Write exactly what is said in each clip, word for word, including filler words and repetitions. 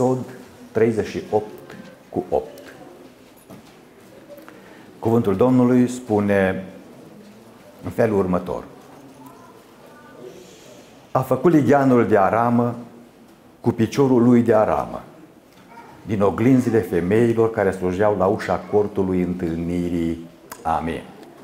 Exod treizeci și opt cu opt. Cuvântul Domnului spune în felul următor: a făcut ligheanul de aramă cu piciorul lui de aramă, din oglinzile femeilor care slujeau la ușa cortului întâlnirii. Amin.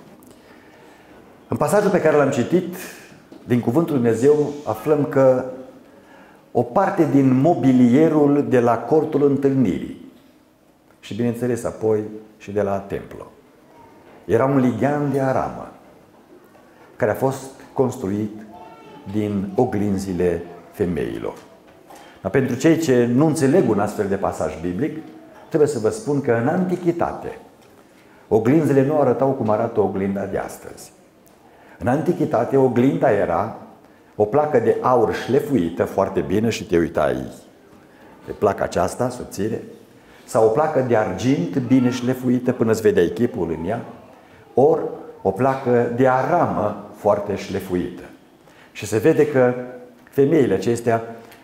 În pasajul pe care l-am citit din Cuvântul Lui Dumnezeu aflăm că o parte din mobilierul de la cortul întâlnirii și, bineînțeles, apoi și de la templu era un lighean de aramă care a fost construit din oglinzile femeilor. Dar pentru cei ce nu înțeleg un astfel de pasaj biblic, trebuie să vă spun că în antichitate oglinzile nu arătau cum arată oglinda de astăzi. În antichitate oglinda era o placă de aur șlefuită foarte bine și te uitai pe placa aceasta subțire, sau o placă de argint bine șlefuită până îți vedeai chipul în ea, ori o placă de aramă foarte șlefuită. Și se vede că femeile acestea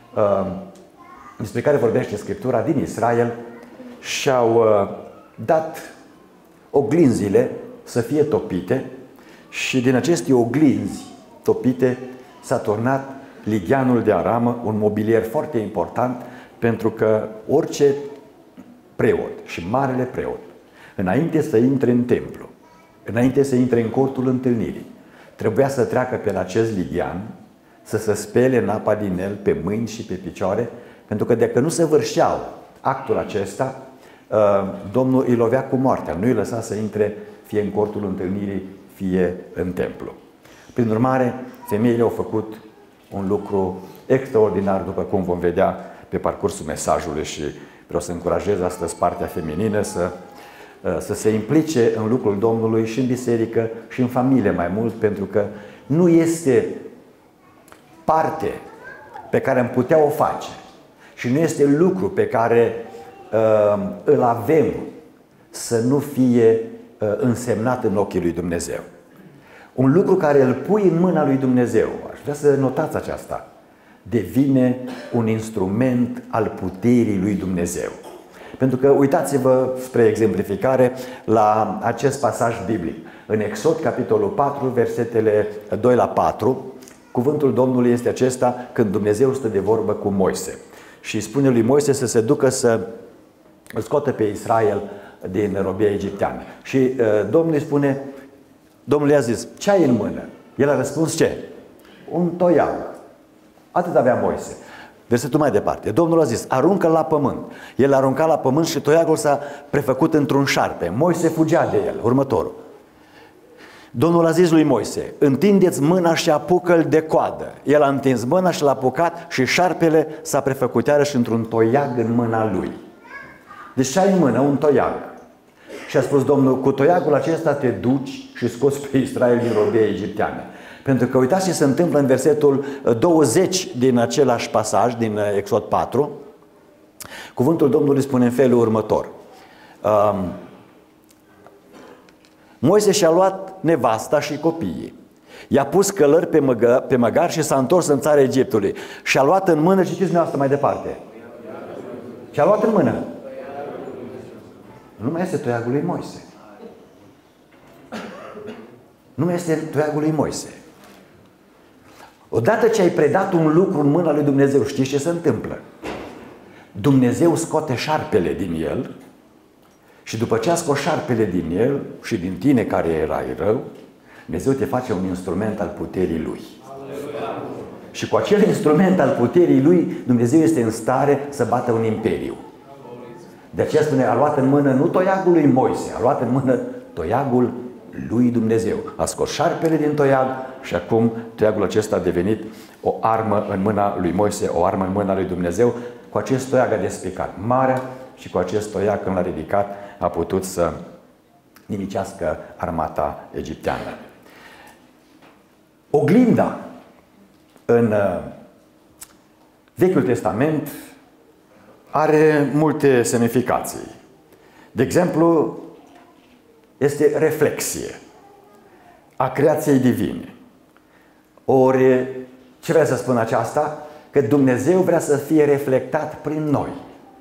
despre care vorbește Scriptura din Israel și-au dat oglinzile să fie topite și din aceste oglinzi topite s-a turnat ligheanul de aramă, un mobilier foarte important, pentru că orice preot și marele preot, înainte să intre în templu, înainte să intre în cortul întâlnirii, trebuia să treacă pe acest lighean, să se spele în apa din el pe mâini și pe picioare, pentru că dacă nu se vârșeau actul acesta, Domnul îi lovea cu moartea, nu îi lăsa să intre fie în cortul întâlnirii, fie în templu. Prin urmare, femeile au făcut un lucru extraordinar, după cum vom vedea pe parcursul mesajului, și vreau să încurajez astăzi partea feminină să, să se implice în lucrul Domnului și în biserică și în familie mai mult, pentru că nu este parte pe care am putea o face și nu este lucru pe care uh, îl avem să nu fie uh, însemnat în ochii lui Dumnezeu. Un lucru care îl pui în mâna lui Dumnezeu, aș vrea să notați aceasta, devine un instrument al puterii lui Dumnezeu. Pentru că uitați-vă spre exemplificare la acest pasaj biblic. În Exod, capitolul patru, versetele doi la patru, cuvântul Domnului este acesta când Dumnezeu stă de vorbă cu Moise și spune lui Moise să se ducă să îl scoată pe Israel din robia egipteană. Și uh, Domnul îi spune, Domnul i-a zis, ce ai în mână? El a răspuns, ce? Un toiag. Atât avea Moise. Versetul mai departe. Domnul a zis, aruncă-l la pământ. El a aruncat la pământ și toiagul s-a prefăcut într-un șarpe. Moise fugea de el. Următorul. Domnul a zis lui Moise, întindeți mâna și apucă-l de coadă. El a întins mâna și l-a apucat și șarpele s-a prefăcut iarăși într-un toiag în mâna lui. Deci ce ai în mână? Un toiag. Și a spus Domnul, cu toiagul acesta te duci și scoți pe Israel din robia egipteană. Pentru că uitați ce se întâmplă în versetul douăzeci din același pasaj, din Exod patru. Cuvântul Domnului spune în felul următor. Um, Moise și-a luat nevasta și copiii. I-a pus călări pe, măgă, pe măgar și s-a întors în țara Egiptului. Și-a luat în mână, citiți dumneavoastră mai departe. Și-a luat în mână. Nu mai este toiagul lui Moise. Nu mai este toiagul lui Moise. Odată ce ai predat un lucru în mâna lui Dumnezeu, știți ce se întâmplă? Dumnezeu scoate șarpele din el și după ce a scos șarpele din el și din tine care erai rău, Dumnezeu te face un instrument al puterii Lui. Aleluia. Și cu acel instrument al puterii Lui, Dumnezeu este în stare să bată un imperiu. De aceea spune, a luat în mână nu toiagul lui Moise, a luat în mână toiagul lui Dumnezeu. A scos șarpele din toiag și acum toiagul acesta a devenit o armă în mâna lui Moise, o armă în mâna lui Dumnezeu. Cu acest toiag a despicat marea și cu acest toiag, când l-a ridicat, a putut să nimicească armata egipteană. Oglinda în Vechiul Testament are multe semnificații. De exemplu, este reflexie a creației divine. Ori, ce vrea să spun aceasta? Că Dumnezeu vrea să fie reflectat prin noi.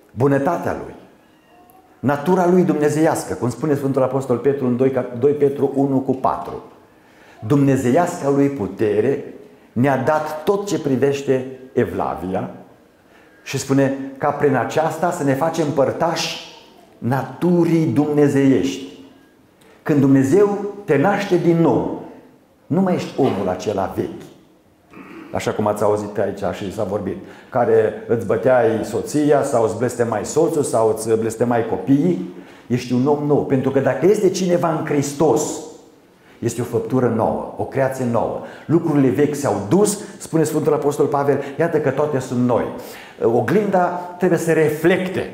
bunătatea Lui, natura Lui dumnezeiască, cum spune Sfântul Apostol Petru în doi Petru unu cu patru. Dumnezeiasca Lui putere ne-a dat tot ce privește evlavia și spune ca prin aceasta să ne facem părtași naturii dumnezeiești. Când Dumnezeu te naște din nou, nu mai ești omul acela vechi, așa cum ați auzit aici și s-a vorbit, care îți băteai soția sau îți blestemai soțul sau îți blestemai copiii. Ești un om nou, pentru că dacă este cineva în Hristos, este o făptură nouă, o creație nouă. Lucrurile vechi s-au dus, spune Sfântul Apostol Pavel, iată că toate sunt noi. Oglinda trebuie să reflecte.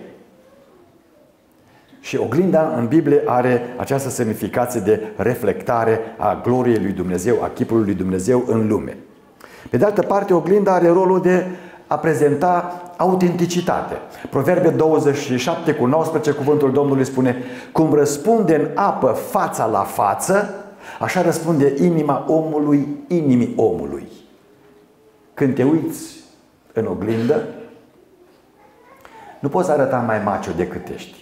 Și oglinda în Biblie are această semnificație de reflectare a gloriei lui Dumnezeu, a chipului lui Dumnezeu în lume. Pe de altă parte, oglinda are rolul de a prezenta autenticitate. Proverbe douăzeci și șapte cu nouăsprezece, cuvântul Domnului spune: cum răspunde în apă fața la față, așa răspunde inima omului inimii omului. Când te uiți în oglindă, nu poți arăta mai macho decât ești.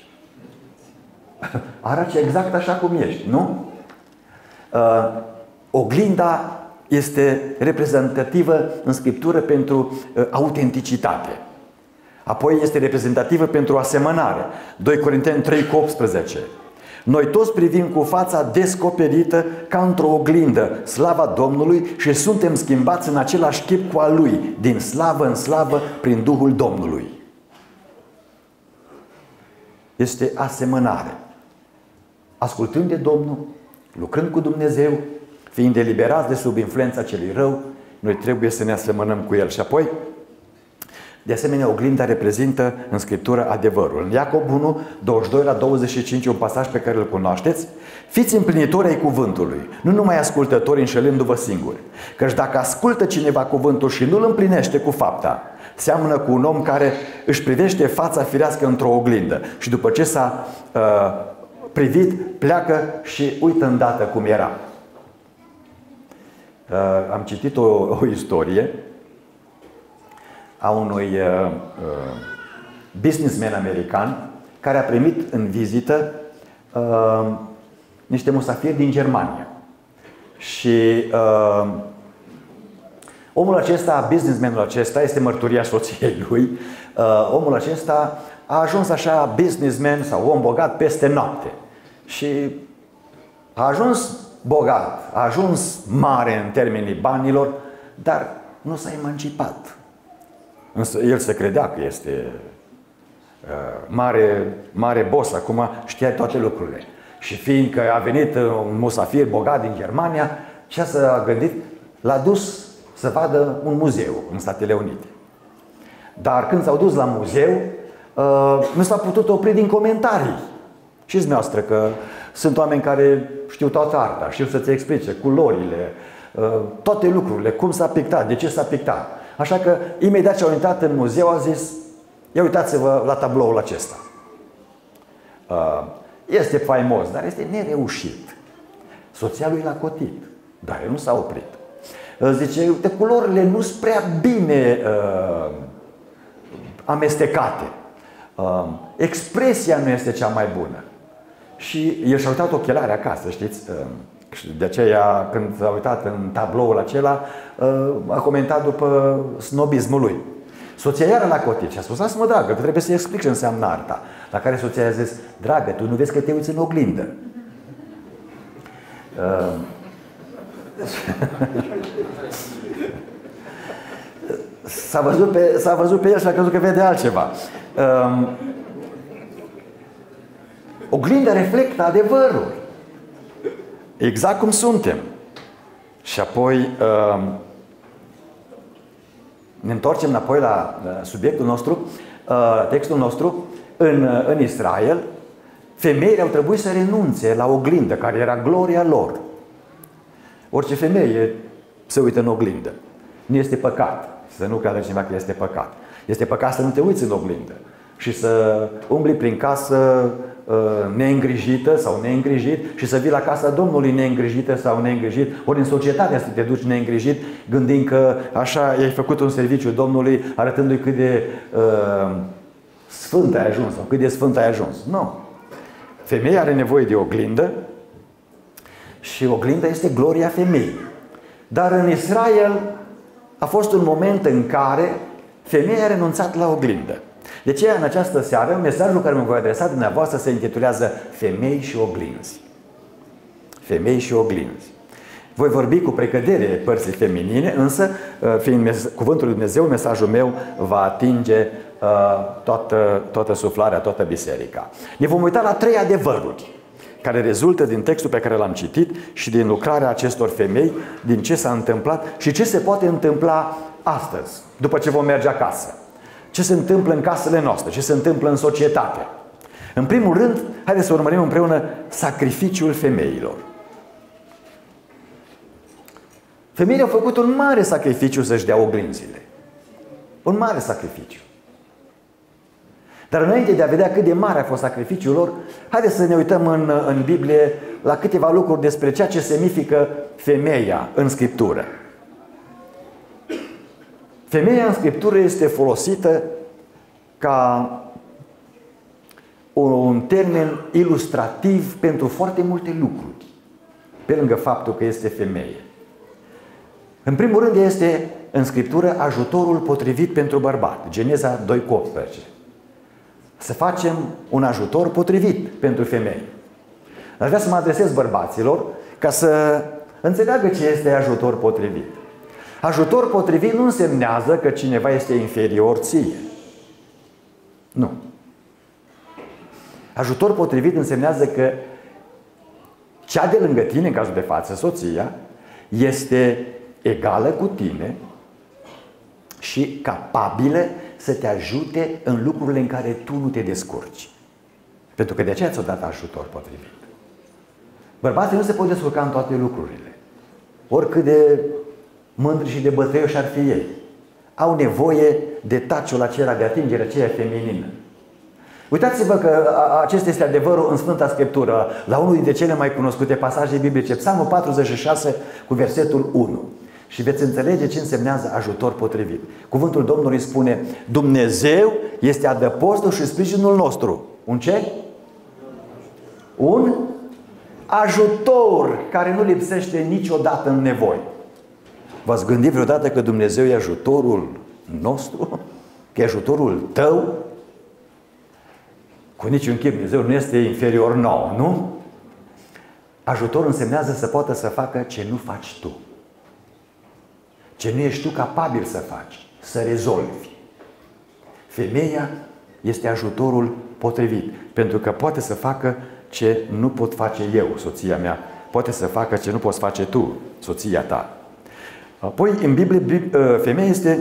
Arăți exact așa cum ești, nu? Uh, oglinda este reprezentativă în Scriptură pentru uh, autenticitate. Apoi este reprezentativă pentru asemănare. doi Corinteni trei cu optsprezece. Noi toți privim cu fața descoperită ca într-o oglindă slava Domnului și suntem schimbați în același chip cu al Lui, din slavă în slavă, prin Duhul Domnului. Este asemănare. Ascultând de Domnul, lucrând cu Dumnezeu, fiind eliberați de sub influența celui rău, noi trebuie să ne asemănăm cu El. Și apoi, de asemenea, oglinda reprezintă în Scriptură adevărul. În Iacob unu, douăzeci și doi la douăzeci și cinci, un pasaj pe care îl cunoașteți: fiți împlinitori ai cuvântului, nu numai ascultători înșelându-vă singuri. Căci dacă ascultă cineva cuvântul și nu îl împlinește cu fapta, seamănă cu un om care își privește fața firească într-o oglindă și după ce s-a uh, privit, pleacă și uită îndată cum era. Uh, am citit o, o istorie a unui uh, businessman american care a primit în vizită uh, niște musafiri din Germania. Și uh, omul acesta, businessmanul acesta, este mărturia soției lui. Uh, omul acesta a ajuns așa businessman sau om bogat peste noapte. Și a ajuns bogat, a ajuns mare în termenii banilor, dar nu s-a emancipat. Însă el se credea că este uh, mare, mare boss, acum știa toate lucrurile. Și fiindcă a venit un musafir bogat din Germania, ce s-a gândit? L-a dus să vadă un muzeu în Statele Unite. Dar când s-au dus la muzeu, uh, nu s-a putut opri din comentarii. Știți noastră că sunt oameni care știu toată arta, știu să-ți explice culorile, uh, toate lucrurile, cum s-a pictat, de ce s-a pictat. Așa că imediat ce au intrat în muzeu au zis: ia uitați-vă la tabloul acesta. Uh, este faimos, dar este nereușit. Soția lui l-a cotit, dar el nu s-a oprit. Uh, zice, uite, culorile nu sunt prea bine uh, amestecate. Uh, expresia nu este cea mai bună. Și el și-a uitat ochelari acasă, știți? Uh, Și de aceea, când s-a uitat în tabloul acela, a comentat după snobismul lui. Soția iară l-a cotit și a spus: lasă-mă, dragă, că trebuie să-i explic ce înseamnă arta. La care soția a zis: dragă, tu nu vezi că te uiți în oglindă? S-a văzut pe, s-a văzut pe el și a crezut că vede altceva. Oglinda reflectă adevărul. Exact cum suntem. Și apoi ne întoarcem înapoi la subiectul nostru, textul nostru. În, în Israel, femeile au trebuit să renunțe la oglindă, care era gloria lor. Orice femeie se uită în oglindă. Nu este păcat. Să nu creadă cineva că este păcat. Este păcat să nu te uiți în oglindă și să umbli prin casă neîngrijită sau neîngrijit și să vii la casa Domnului neîngrijită sau neîngrijit, ori în societate să te duci neîngrijit, gândind că așa i-ai făcut un serviciu Domnului, arătându-i cât de uh, sfânt ai ajuns sau cât de sfânt ai ajuns. Nu. Femeia are nevoie de oglindă și oglinda este gloria femeii. Dar în Israel a fost un moment în care femeia a renunțat la oglindă. De aceea, în această seară, mesajul care mă voi adresa dumneavoastră se intitulează Femei și oglinzi. Femei și oglinzi. Voi vorbi cu precădere părții feminine, însă, fiind cuvântul lui Dumnezeu, mesajul meu va atinge uh, toată, toată suflarea, toată biserica. Ne vom uita la trei adevăruri care rezultă din textul pe care l-am citit și din lucrarea acestor femei, din ce s-a întâmplat și ce se poate întâmpla astăzi, după ce vom merge acasă. Ce se întâmplă în casele noastre, ce se întâmplă în societate. În primul rând, haideți să urmărim împreună sacrificiul femeilor. Femeile au făcut un mare sacrificiu să-și dea oglinzile. Un mare sacrificiu. Dar înainte de a vedea cât de mare a fost sacrificiul lor, haideți să ne uităm în, în Biblie la câteva lucruri despre ceea ce semnifică femeia în Scriptură. Femeia în Scriptură este folosită ca un termen ilustrativ pentru foarte multe lucruri, pe lângă faptul că este femeie. În primul rând este în Scriptură ajutorul potrivit pentru bărbat. Geneza doi cu optsprezece. Să facem un ajutor potrivit pentru femei. Aș vrea să mă adresez bărbaților ca să înțeleagă ce este ajutor potrivit. Ajutor potrivit nu însemnează că cineva este inferior ție. Nu. Ajutor potrivit însemnează că cea de lângă tine, în cazul de față, soția, este egală cu tine și capabilă să te ajute în lucrurile în care tu nu te descurci. Pentru că de aceea ți-o dat ajutor potrivit. Bărbații nu se pot descurca în toate lucrurile. Oricât de mândri și de bătrâioși ar fi ei. Au nevoie de taciul acela, de atingerea aceea feminină. Uitați-vă că acesta este adevărul în Sfânta Scriptură, la unul dintre cele mai cunoscute pasaje biblice, Psalmul patruzeci și șase cu versetul unu. Și veți înțelege ce însemnează ajutor potrivit. Cuvântul Domnului spune: Dumnezeu este adăpostul și sprijinul nostru. Un ce? Un ajutor care nu lipsește niciodată în nevoi. V-ați gândit vreodată că Dumnezeu e ajutorul nostru? Că e ajutorul tău? Cu niciun chip Dumnezeu nu este inferior nouă, nu? Ajutorul însemnează să poată să facă ce nu faci tu. Ce nu ești tu capabil să faci, să rezolvi. Femeia este ajutorul potrivit, pentru că poate să facă ce nu pot face eu, soția mea. Poate să facă ce nu poți face tu, soția ta. Apoi, în Biblie, femeia este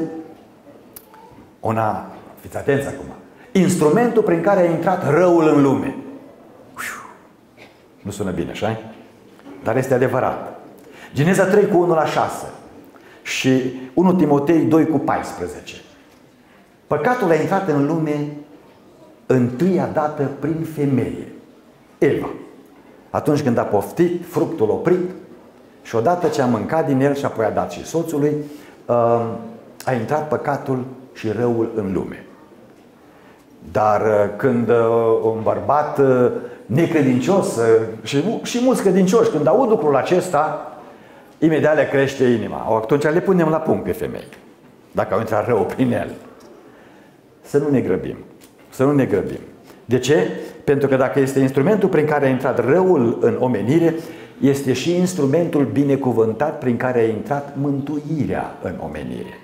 una, fiți atenți acum, instrumentul prin care a intrat răul în lume. Nu sună bine, așa? Dar este adevărat. Geneza trei cu unu la șase și unu Timotei doi cu paisprezece. Păcatul a intrat în lume întâia dată prin femeie, Eva. Atunci când a poftit fructul oprit și odată ce a mâncat din el și apoi a dat și soțului, a intrat păcatul și răul în lume. Dar când un bărbat necredincios și, și mulți credincioși, când aud lucrul acesta, imediat le crește inima. Atunci le punem la punct pe femei, dacă au intrat rău prin el. Să nu ne grăbim. Să nu ne grăbim. De ce? Pentru că dacă este instrumentul prin care a intrat răul în omenire, este și instrumentul binecuvântat prin care a intrat mântuirea în omenire.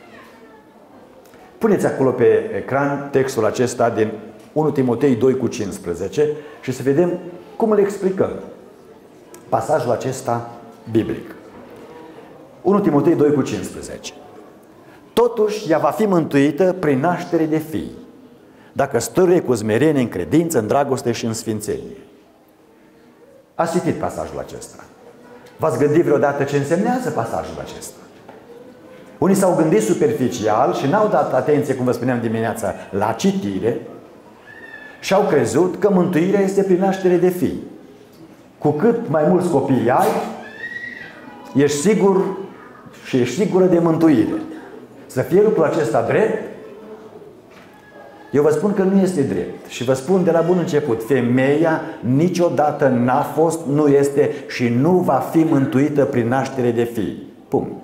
Puneți acolo pe ecran textul acesta din unu Timotei doi cu cincisprezece și să vedem cum îl explicăm pasajul acesta biblic. unu Timotei doi cu cincisprezece. Totuși, ea va fi mântuită prin naștere de fii, dacă stăruie cu smerenie în credință, în dragoste și în sfințenie. Ați citit pasajul acesta. V-ați gândit vreodată ce însemnează pasajul acesta? Unii s-au gândit superficial și n-au dat atenție, cum vă spuneam dimineața, la citire și au crezut că mântuirea este prin naștere de fii. Cu cât mai mulți copii ai, ești sigur și ești sigură de mântuire. Să fie lucrul acesta drept? Eu vă spun că nu este drept și vă spun de la bun început, femeia niciodată n-a fost, nu este și nu va fi mântuită prin naștere de fii. Punct.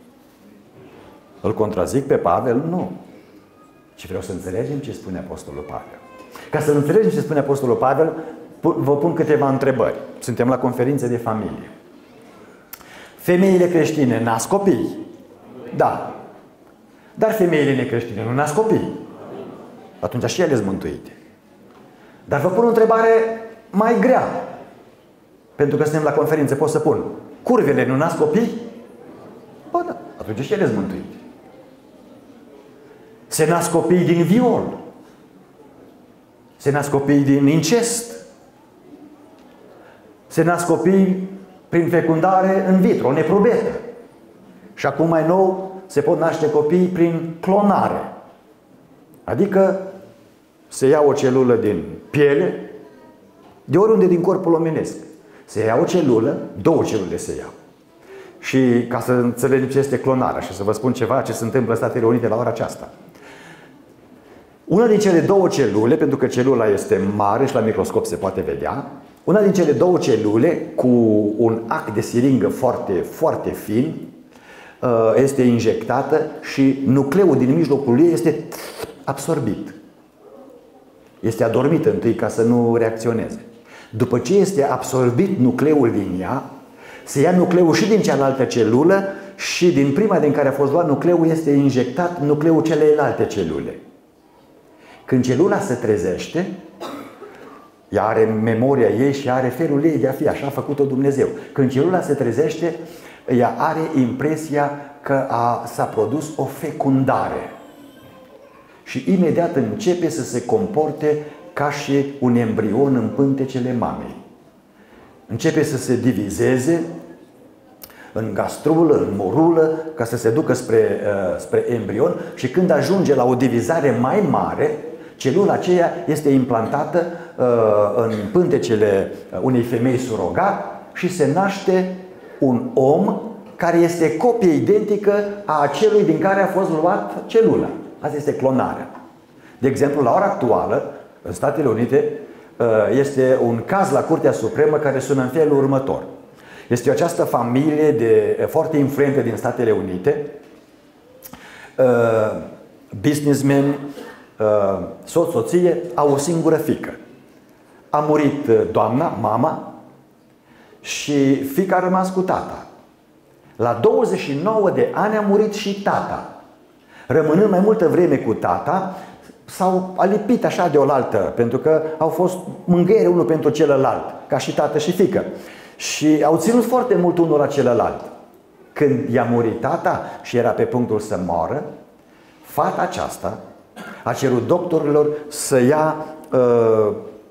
Îl contrazic pe Pavel? Nu. Și vreau să înțelegem ce spune Apostolul Pavel. Ca să înțelegem ce spune Apostolul Pavel, vă pun câteva întrebări. Suntem la conferințe de familie. Femeile creștine nasc copii? Da. Dar femeile necreștine nu nasc copii. Atunci și ele sunt mântuite. Dar vă pun o întrebare mai grea. Pentru că suntem la conferință, pot să pun: curvele nu nasc copii? Bă, da. Atunci și ele sunt mântuite. Se nasc copii din viol. Se nasc copii din incest. Se nasc copii prin fecundare in vitro, neprobetă. Și acum mai nou se pot naște copii prin clonare. Adică se ia o celulă din piele, de oriunde din corpul omenesc. Se ia o celulă, două celule se iau. Și ca să înțelegem ce este clonarea și să vă spun ceva ce se întâmplă în Statele Unite la ora aceasta. Una din cele două celule, pentru că celula este mare și la microscop se poate vedea, una din cele două celule cu un ac de siringă foarte, foarte fin este injectată și nucleul din mijlocul ei este absorbit. Este adormit întâi ca să nu reacționeze. După ce este absorbit nucleul din ea, se ia nucleul și din cealaltă celulă și din prima din care a fost luat nucleul este injectat nucleul celelalte celule. Când celula se trezește, ea are memoria ei și are felul ei de a fi, așa a făcut-o Dumnezeu. Când celula se trezește, ea are impresia că a, s-a produs o fecundare. Și imediat începe să se comporte ca și un embrion în pântecele mamei. Începe să se divizeze în gastrulă, în morulă, ca să se ducă spre, uh, spre embrion și când ajunge la o divizare mai mare, celula aceea este implantată uh, în pântecele unei femei surogat și se naște un om care este copie identică a acelui din care a fost luat celula. Asta este clonarea. De exemplu, la ora actuală, în Statele Unite, este un caz la Curtea Supremă care sună în felul următor. Este această familie de, foarte influentă din Statele Unite, businessmen, soț, soție, au o singură fiică. A murit doamna, mama, și fiica a rămas cu tata. La douăzeci și nouă de ani a murit și tata. Rămânând mai multă vreme cu tata, s-au alipit așa de oaltă, pentru că au fost mângâiere unul pentru celălalt, ca și tată și fiică. Și au ținut foarte mult unul la celălalt. Când i-a murit tata și era pe punctul să moară, fata aceasta a cerut doctorilor să ia uh,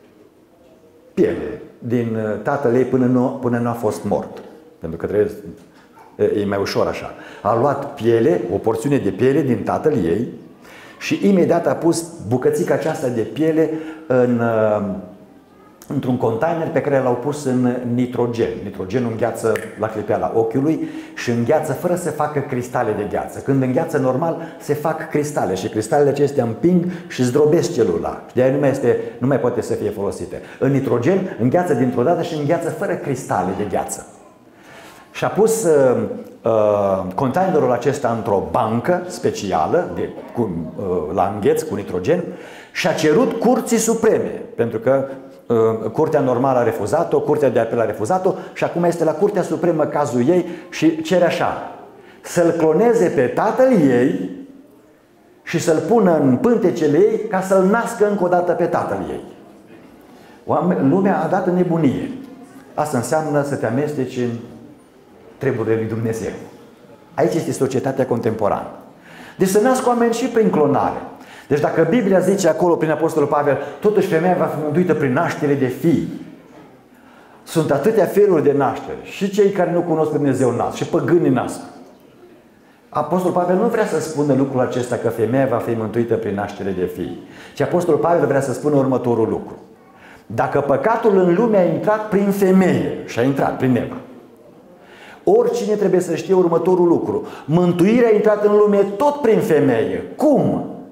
piele din tatăl ei până nu, până nu a fost mort. Pentru că trebuie, e mai ușor așa. A luat piele, o porțiune de piele din tatăl ei și imediat a pus bucățica aceasta de piele în, într-un container pe care l-au pus în nitrogen. Nitrogenul îngheață la clipeala ochiului și îngheață fără să facă cristale de gheață. Când îngheață normal, se fac cristale și cristalele acestea împing și zdrobesc celula. De-aia nu mai, este, nu mai poate să fie folosite. În nitrogen îngheață dintr-o dată și îngheață fără cristale de gheață. Și a pus uh, uh, containerul acesta într-o bancă specială de, cu, uh, la îngheț cu nitrogen și a cerut Curții Supreme, pentru că uh, Curtea Normală a refuzat-o, Curtea de Apel a refuzat-o și acum este la Curtea Supremă cazul ei și cere așa: să-l cloneze pe tatăl ei și să-l pună în pântecele ei ca să-l nască încă o dată pe tatăl ei. Lumea a dat în nebunie. Asta înseamnă să te amesteci în treburile lui Dumnezeu. Aici este societatea contemporană. Deci se nasc oameni și prin clonare. Deci dacă Biblia zice acolo prin Apostolul Pavel, totuși femeia va fi mântuită prin naștere de fii. Sunt atâtea feluri de naștere. Și cei care nu cunosc pe Dumnezeu nasc, și păgânii nasc. Apostolul Pavel nu vrea să spună lucrul acesta că femeia va fi mântuită prin naștere de fii. Ci Apostolul Pavel vrea să spună următorul lucru. Dacă păcatul în lume a intrat prin femeie, și a intrat prin Eva, oricine trebuie să știe următorul lucru. Mântuirea a intrat în lume tot prin femeie. Cum?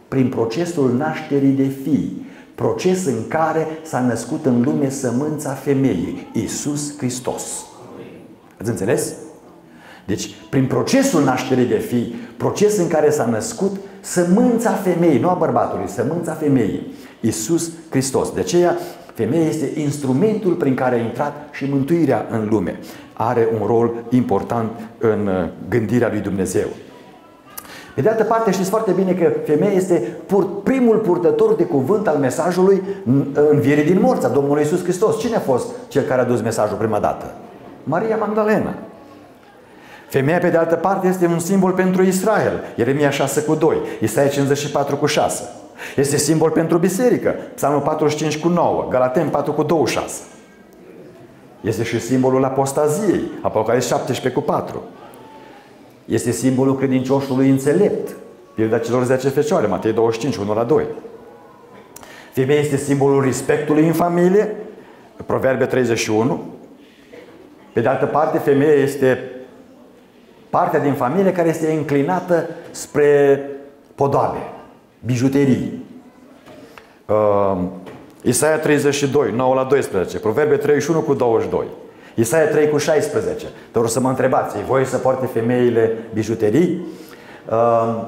prin procesul nașterii de fii, proces în care s-a născut în lume sămânța femeii, Iisus Hristos. Ați înțeles? Deci, prin procesul nașterii de fii, proces în care s-a născut sămânța femeii, nu a bărbatului, sămânța femeii, Iisus Hristos. De aceea, femeia este instrumentul prin care a intrat și mântuirea în lume. Are un rol important în gândirea lui Dumnezeu. Pe de altă parte, știți foarte bine că femeia este primul purtător de cuvânt al mesajului învierii din morți a Domnului Iisus Hristos. Cine a fost cel care a dus mesajul prima dată? Maria Magdalena. Femeia, pe de altă parte, este un simbol pentru Israel. Ieremia șase cu doi, Isaia cincizeci și patru cu șase. Este simbol pentru biserică. Psalmul patruzeci și cinci cu nouă, Galateni patru cu douăzeci și șase. Este și simbolul apostaziei, Apocalips șaptesprezece cu patru. Este simbolul credincioșului înțelept, Pilda celor zece fecioare, Matei douăzeci și cinci, unu la doi. Femeia este simbolul respectului în familie, Proverbe treizeci și unu. Pe de altă parte, femeia este partea din familie care este înclinată spre podoabe, bijuterii. Uh, Isaia treizeci și doi, nouă la doisprezece, Proverbe treizeci și unu cu douăzeci și doi, Isaia trei cu șaisprezece. Dar o să mă întrebați, e voie să poarte femeile bijuterii? Uh,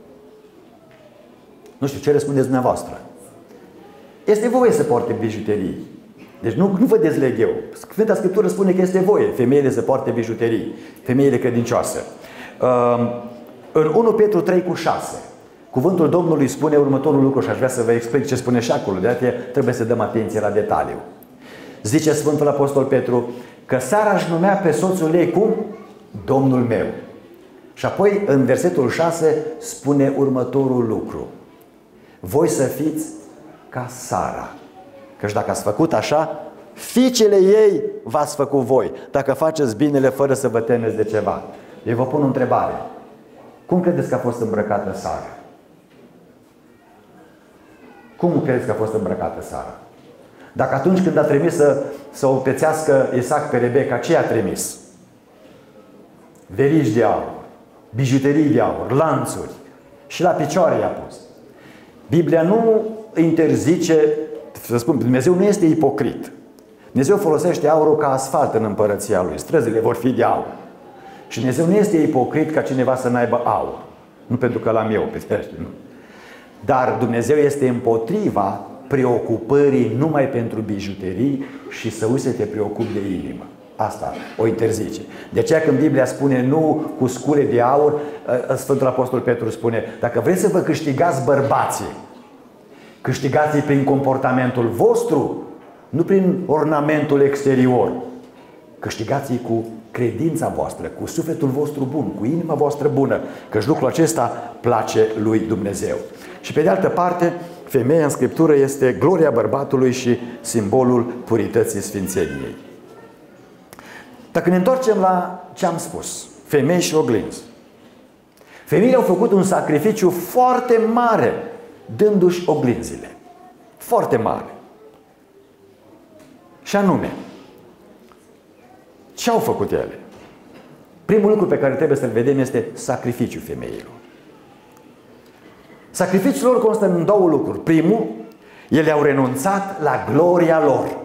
nu știu, ce răspundeți dumneavoastră? Este voie să poarte bijuterii. Deci nu, nu vă dezleg eu. Sfânta Scriptură spune că este voie femeile să poarte bijuterii, femeile credincioase. Uh, în unu Petru trei cu șase, cuvântul Domnului spune următorul lucru și aș vrea să vă explic ce spune și acolo. De aceea trebuie să dăm atenție la detaliu. Zice Sfântul Apostol Petru că Sara își numea pe soțul ei cum? Domnul meu. Și apoi în versetul șase spune următorul lucru: voi să fiți ca Sara. Căci dacă ați făcut așa, fiicele ei v-ați făcut voi, dacă faceți binele fără să vă temeți de ceva. Eu vă pun o întrebare. Cum credeți că a fost îmbrăcată Sara? Cum credeți că a fost îmbrăcată Sara? Dacă atunci când a trimis să, să o pețească Isaac pe Rebecca, ce a trimis? Verigi de aur, bijuterii de aur, lanțuri, și la picioare i-a pus. Biblia nu interzice, să spun, Dumnezeu nu este ipocrit. Dumnezeu folosește aurul ca asfalt în împărăția Lui. Străzile vor fi de aur. Și Dumnezeu nu este ipocrit ca cineva să n-aibă aur. Nu pentru că l-am eu, pe nu. Dar Dumnezeu este împotriva preocupării numai pentru bijuterii și să uite să te preocupi de inimă. Asta o interzice. De aceea când Biblia spune nu cu scule de aur, Sfântul Apostol Petru spune: dacă vreți să vă câștigați bărbații, câștigați-i prin comportamentul vostru, nu prin ornamentul exterior. Câștigați-i cu credința voastră, cu sufletul vostru bun, cu inima voastră bună, căci lucrul acesta place lui Dumnezeu. Și pe de altă parte, femeia în Scriptură este gloria bărbatului și simbolul purității sfințeniei. Dacă ne întoarcem la ce am spus, femei și oglinzi. Femeile au făcut un sacrificiu foarte mare dându-și oglinzile. Foarte mare. Și anume, ce au făcut ele? Primul lucru pe care trebuie să-l vedem este sacrificiul femeilor. Sacrificiul lor constă în două lucruri. Primul, ele au renunțat la gloria lor.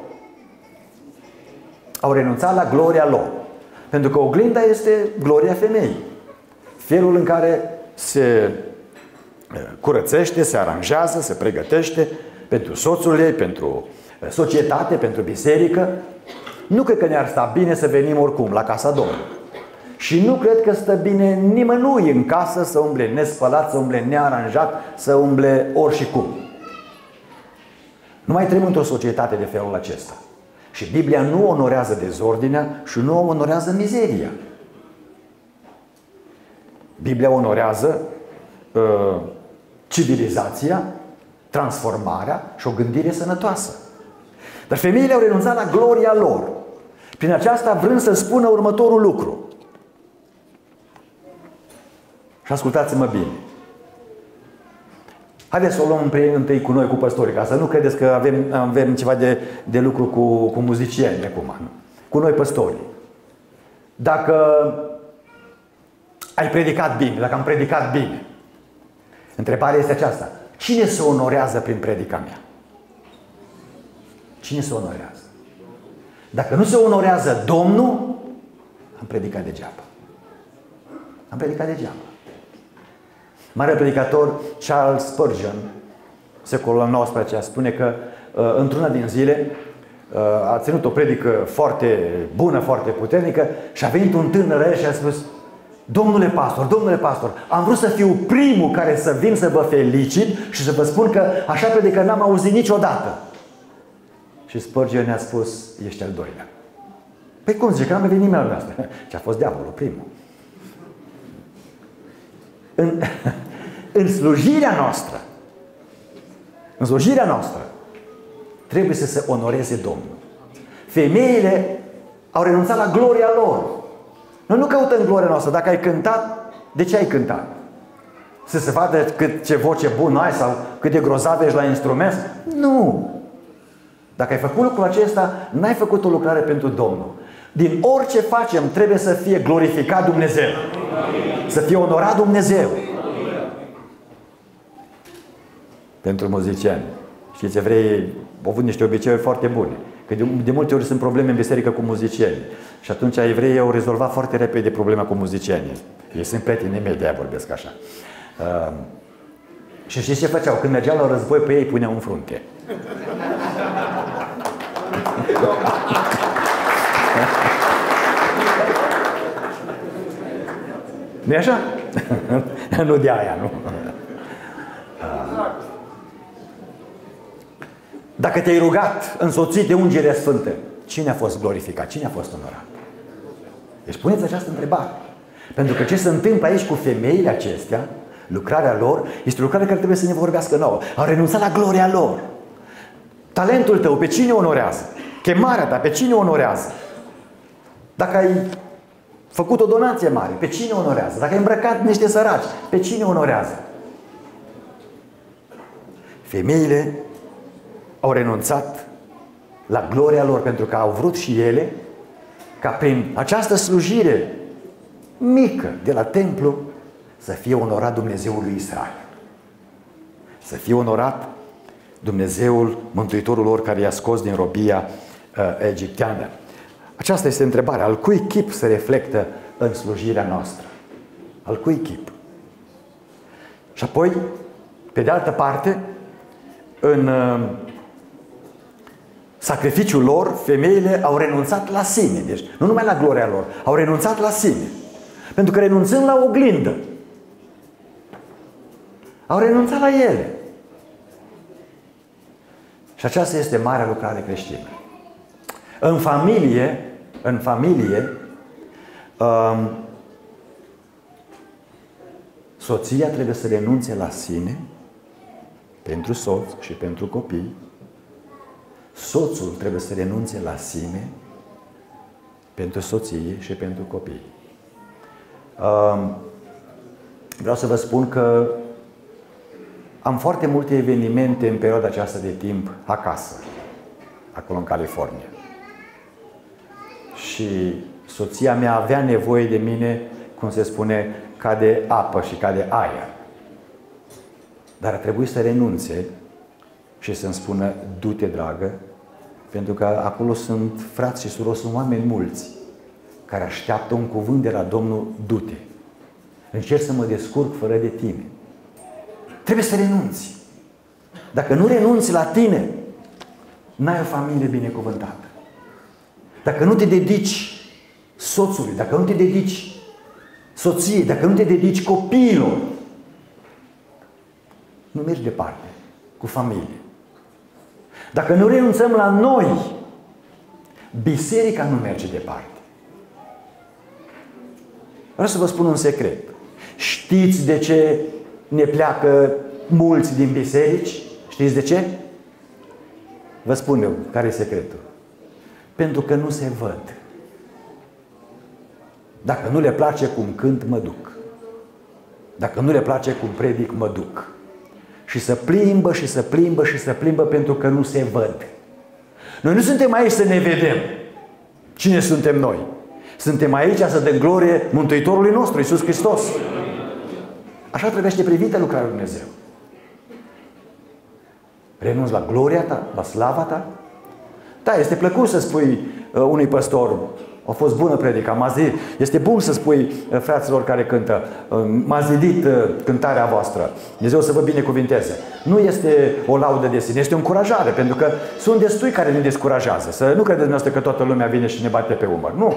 Au renunțat la gloria lor. Pentru că oglinda este gloria femeii. Felul în care se curățește, se aranjează, se pregătește pentru soțul ei, pentru societate, pentru biserică. Nu cred că ne-ar sta bine să venim oricum la casa Domnului. Și nu cred că stă bine nimănui în casă să umble nespălat, să umble nearanjat, să umble ori și cum. Nu mai trăim într-o societate de felul acesta. Și Biblia nu onorează dezordinea și nu onorează mizeria. Biblia onorează uh, civilizația, transformarea și o gândire sănătoasă. Dar femeile au renunțat la gloria lor, prin aceasta vrând să spună următorul lucru. Și ascultați-mă bine. Haideți să o luăm întâi cu noi, cu păstorii, ca să nu credeți că avem, avem ceva de, de lucru cu, cu muzicieni acum. Cu noi, păstorii. Dacă ai predicat bine, dacă am predicat bine, întrebarea este aceasta: Cine se onorează prin predica mea? Cine se onorează? Dacă nu se onorează Domnul, am predicat degeaba. Am predicat degeaba. Mare predicator Charles Spurgeon, secolul al nouăsprezecelea, spune că într-una din zile a ținut o predică foarte bună, foarte puternică și a venit un tânăr el și a spus: domnule pastor, domnule pastor, am vrut să fiu primul care să vin să vă felicit și să vă spun că așa predică n-am auzit niciodată. Și Spurgeon ne-a spus: ești al doilea. Păi cum zice, că n-am venit nimeni la noastră? Ce a fost diavolul, primul. În, în slujirea noastră, în slujirea noastră, trebuie să se onoreze Domnul. Femeile au renunțat la gloria lor. Noi nu căutăm gloria noastră. Dacă ai cântat, de ce ai cântat? Să se vadă cât ce voce bună ai sau cât de grozav ești la instrument? Nu! Dacă ai făcut lucrul acesta, n-ai făcut o lucrare pentru Domnul. Din orice facem, trebuie să fie glorificat Dumnezeu. Să fie onorat Dumnezeu. Pentru muzicieni. Știți, evreii au avut niște obiceiuri foarte bune. Că de, de multe ori sunt probleme în biserică cu muzicieni. Și atunci evreii au rezolvat foarte repede problema cu muzicienii. Ei sunt prietenii mei, de-aia vorbesc așa. Uh, și știți ce făceau? Când mergeau la război, pe ei puneau în frunte. Nu-i așa? Nu de aia, nu. Dacă te-ai rugat însoțit de Ungerea Sfântă, cine a fost glorificat? Cine a fost onorat? Deci puneți această întrebare. Pentru că ce se întâmplă aici cu femeile acestea, lucrarea lor, este o lucrare care trebuie să ne vorbească nouă. Au renunțat la gloria lor. Talentul tău, pe cine onorează? Chemarea ta, pe cine onorează? Dacă ai făcut o donație mare, pe cine onorează? Dacă ai îmbrăcat niște săraci, pe cine onorează? Femeile au renunțat la gloria lor pentru că au vrut și ele ca prin această slujire mică de la templu să fie onorat Dumnezeul lui Israel. Să fie onorat Dumnezeul, Mântuitorul lor care i-a scos din robia uh, egipteană. Aceasta este întrebarea. Al cui chip se reflectă în slujirea noastră? Al cui chip? Și apoi, pe de altă parte, în uh, sacrificiul lor, femeile au renunțat la sine. Deci, nu numai la gloria lor, au renunțat la sine. Pentru că renunțând la oglindă, au renunțat la ele. Și aceasta este marea lucrare creștină. În familie, în familie, um, soția trebuie să renunțe la sine pentru soț și pentru copii. Soțul trebuie să renunțe la sine pentru soție și pentru copii. Um, vreau să vă spun că am foarte multe evenimente în perioada aceasta de timp acasă, acolo în California. Și soția mea avea nevoie de mine, cum se spune, ca de apă și ca de aer. Dar a trebuit să renunțe și să-mi spună: du-te, dragă, pentru că acolo sunt frați și surori, sunt oameni mulți care așteaptă un cuvânt de la Domnul: du-te. Încerc să mă descurc fără de tine. Trebuie să renunți. Dacă nu renunți la tine, n-ai o familie binecuvântată. Dacă nu te dedici soțului, dacă nu te dedici soției, dacă nu te dedici copiilor, nu mergi departe cu familie. Dacă nu renunțăm la noi, biserica nu merge departe. Vreau să vă spun un secret. Știți de ce ne pleacă mulți din biserici? Știți de ce? Vă spun eu care e secretul. Pentru că nu se văd. Dacă nu le place cum cânt, mă duc. Dacă nu le place cum predic, mă duc. Și să plimbă și să plimbă și să plimbă pentru că nu se văd. Noi nu suntem aici să ne vedem. Cine suntem noi? Suntem aici să dăm glorie Mântuitorului nostru, Iisus Hristos. Așa trebuie să privită lucrarea lui Dumnezeu. Renunți la gloria ta, la slava ta? Da, este plăcut să spui uh, unui păstor, a fost bună predica, m-a zidit. Este bun să spui uh, fraților care cântă, uh, m-a zidit uh, cântarea voastră. Dumnezeu să vă binecuvinteze. Nu este o laudă de sine, este o încurajare, pentru că sunt destui care ne descurajează. Să nu credeți noastră că toată lumea vine și ne bate pe umăr. Nu.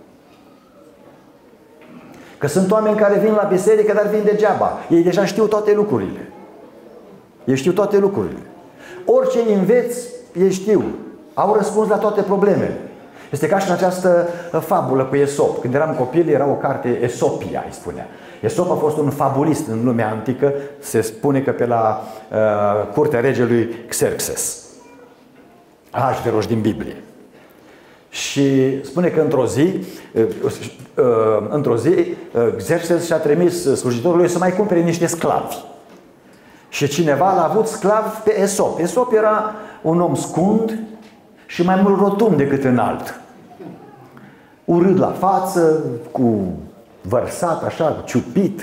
Că sunt oameni care vin la biserică, dar vin degeaba. Ei deja știu toate lucrurile. Ei știu toate lucrurile. Orice îi înveți, ei știu. Au răspuns la toate problemele. Este ca și în această fabulă cu Esop. Când eram copil, era o carte Esopia, îi spunea. Esop a fost un fabulist în lumea antică. Se spune că pe la uh, curtea regelui Xerxes. Ahasveros din Biblie. Și spune că într-o zi, uh, uh, într-o zi, uh, Xerxes și-a trimis slujitorului să mai cumpere niște sclavi. Și cineva l-a avut sclav pe Esop. Esop era un om scund și mai mult rotund decât înalt. Urât la față, cu vărsat așa, cu ciupit.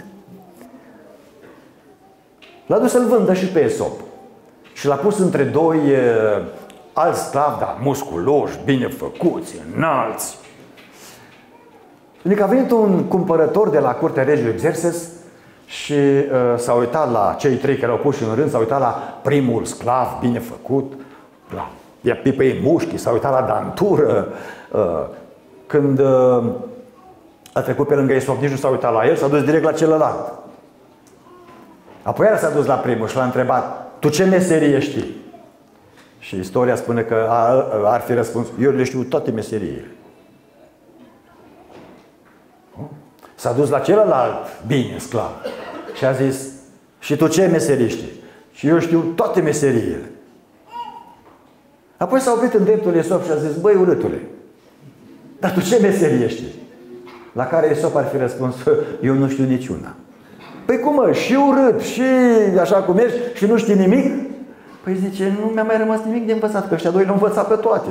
L-a dus să-l vândă și pe Esop. Și l-a pus între doi uh, alți sclavi, dar musculoși, bine făcuți, înalți. Adică a venit un cumpărător de la curtea regelui Xerxes și uh, s-a uitat la cei trei care au pus în rând, s-a uitat la primul sclav bine făcut, la i-a pipăit mușchii, s-a uitat la dantură. Uh, când uh, a trecut pe lângă Esop, nici nu s-a uitat la el, s-a dus direct la celălalt. Apoi el s-a dus la primul și l-a întrebat: tu ce meserie știi? Și istoria spune că ar fi răspuns: eu le știu toate meseriile. S-a dus la celălalt bine sclav și a zis: și tu ce meserii știi? Și eu știu toate meseriile. Apoi s-a oprit în dreptul Esop și a zis: băi, urâtule, dar tu ce meserie știi? La care Esop ar fi răspuns: eu nu știu niciuna. Păi cum mă, și urât, și așa cum ești, și nu știi nimic? Păi zice: nu mi-a mai rămas nimic de învățat, că ăștia doi le-au învățat pe toate.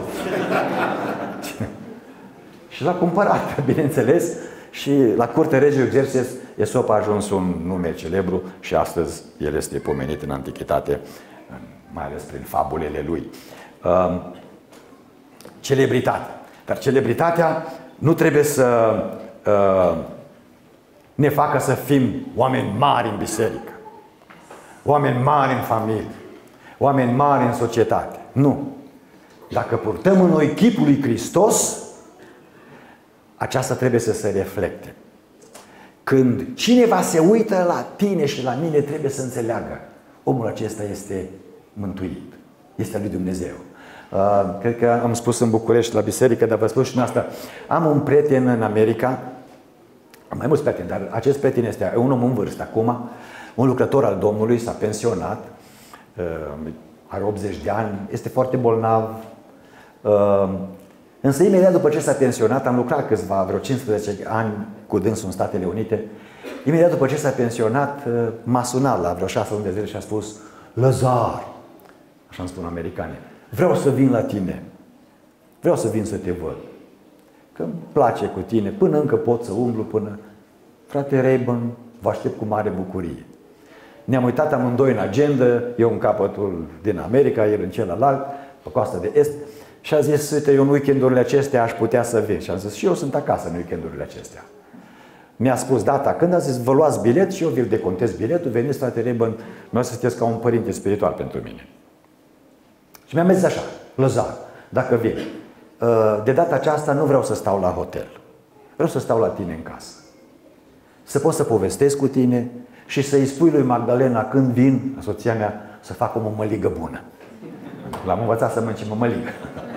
Și l-a cumpărat, bineînțeles, și la curtea regelui Xerxes Esop a ajuns un nume celebru și astăzi el este pomenit în antichitate, mai ales prin fabulele lui. Uh, celebritate. Dar celebritatea nu trebuie să uh, ne facă să fim oameni mari în biserică, oameni mari în familie, oameni mari în societate. Nu. Dacă purtăm în noi chipul lui Hristos, aceasta trebuie să se reflecte. Când cineva se uită la tine și la mine, trebuie să înțeleagă: omul acesta este mântuit, este al lui Dumnezeu. Uh, cred că am spus în București la biserică, dar vă spun și în asta. Am un prieten în America, am mai mulți prieteni, dar acest prieten este un om în vârstă acum, un lucrător al Domnului, s-a pensionat, uh, are optzeci de ani, este foarte bolnav. Uh, însă imediat după ce s-a pensionat, am lucrat câțiva, vreo cincisprezece ani cu dânsul în Statele Unite. Imediat după ce s-a pensionat, uh, m-a sunat la vreo șase luni de zile și a spus: Lăzar, așa îmi spun americanii, vreau să vin la tine, vreau să vin să te văd, că îmi place cu tine, până încă pot să umblu, până... Frate Rayburn, vă aștept cu mare bucurie. Ne-am uitat amândoi în agenda, eu în capătul din America, el în celălalt, pe coasta de est, și a zis: uite, eu în weekendurile acestea aș putea să vin. Și am zis: și eu sunt acasă în weekendurile acestea. Mi-a spus data când, a zis: vă luați bilet și eu vi-l decontez biletul, veniți, frate Rayburn, noi să sunteți ca un părinte spiritual pentru mine. Și mi-am zis așa: Lăzar, dacă vii, de data aceasta nu vreau să stau la hotel. Vreau să stau la tine în casă. Să pot să povestesc cu tine și să-i spui lui Magdalena când vin, soția mea, să fac o mămăligă bună. L-am învățat să mănânce mămăligă.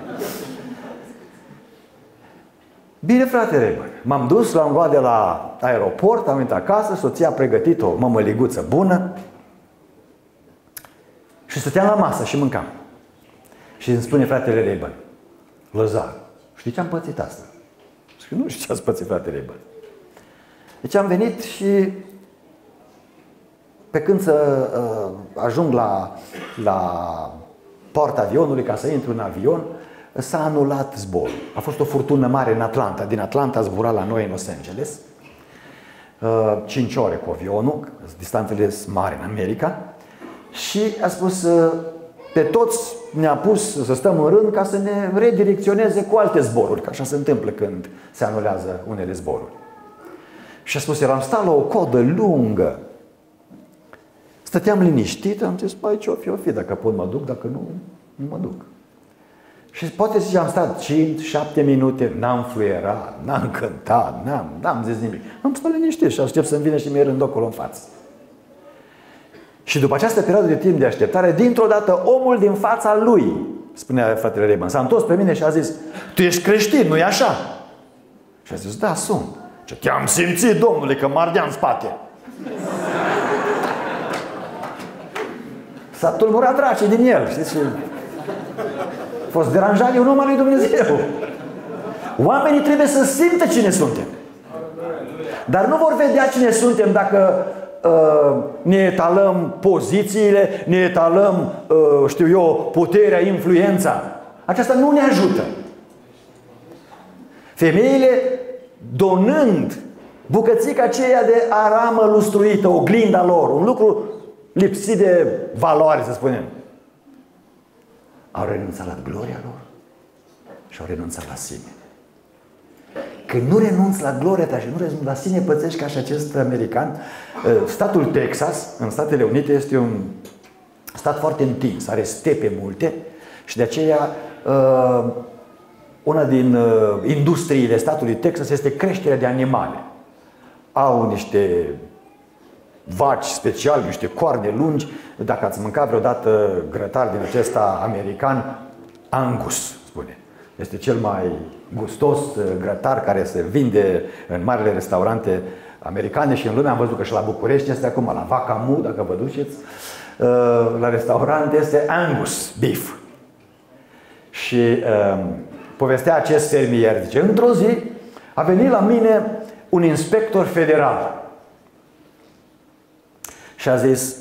Bine, frate Rayburn. M-am dus, l-am luat de la aeroport, am venit acasă, soția a pregătit o mămăliguță bună și stăteam la masă și mâncam. Și îmi spune fratele Rayburn: Lăzar, știi ce am pățit asta? Și nu știu ce ați pățit, frate Rayburn. Deci am venit și pe când să uh, ajung la, la poarta avionului ca să intru în avion, s-a anulat zborul. A fost o furtună mare în Atlanta. Din Atlanta a zburat la noi în Los Angeles. Uh, cinci ore cu avionul, distanțele sunt mari în America. Și a spus: uh, pe toți ne-a pus să stăm în rând ca să ne redirecționeze cu alte zboruri, că așa se întâmplă când se anulează unele zboruri. Și a spus, eram stat la o codă lungă. Stăteam liniștit, am zis, băi, ce-o fi, o fi, dacă pot mă duc, dacă nu, nu mă duc. Și poate zice, am stat cinci șapte minute, n-am fluierat, n-am cântat, n-am, n-am zis nimic. Am stat liniștit și aștept să-mi vină și mi-e rând acolo în față. Și după această perioadă de timp de așteptare, dintr-o dată, omul din fața lui, spunea fratele Reimann, s-a întors pe mine și a zis, tu ești creștin, nu-i așa? Și a zis, da, sunt. Ce te-am simțit, domnule, că m-ardea în spate. S-a tulburat dracii din el, știți? A fost deranjat, e un om al lui Dumnezeu. Oamenii trebuie să simtă cine suntem. Dar nu vor vedea cine suntem dacă uh, ne etalăm pozițiile, ne etalăm, uh, știu eu, puterea, influența. Aceasta nu ne ajută. Femeile, donând bucățica aceea de aramă lustruită, oglinda lor, un lucru lipsit de valoare, să spunem, au renunțat la gloria lor și au renunțat la sine. Când nu renunți la gloria ta și nu renunți la sine, pățești ca și acest american. Statul Texas, în Statele Unite, este un stat foarte întins, are stepe multe și de aceea una din industriile statului Texas este creșterea de animale. Au niște vaci speciali, niște coarne lungi. Dacă ați mâncat vreodată grătar din acesta american, Angus, spune. Este cel mai gustos grătar care se vinde în marile restaurante americane și în lume. Am văzut că și la București este acum, la Vacamu, dacă vă duceți, la restaurant este Angus beef. Și um, povestea acest fermier, zice, într-o zi a venit la mine un inspector federal și a zis,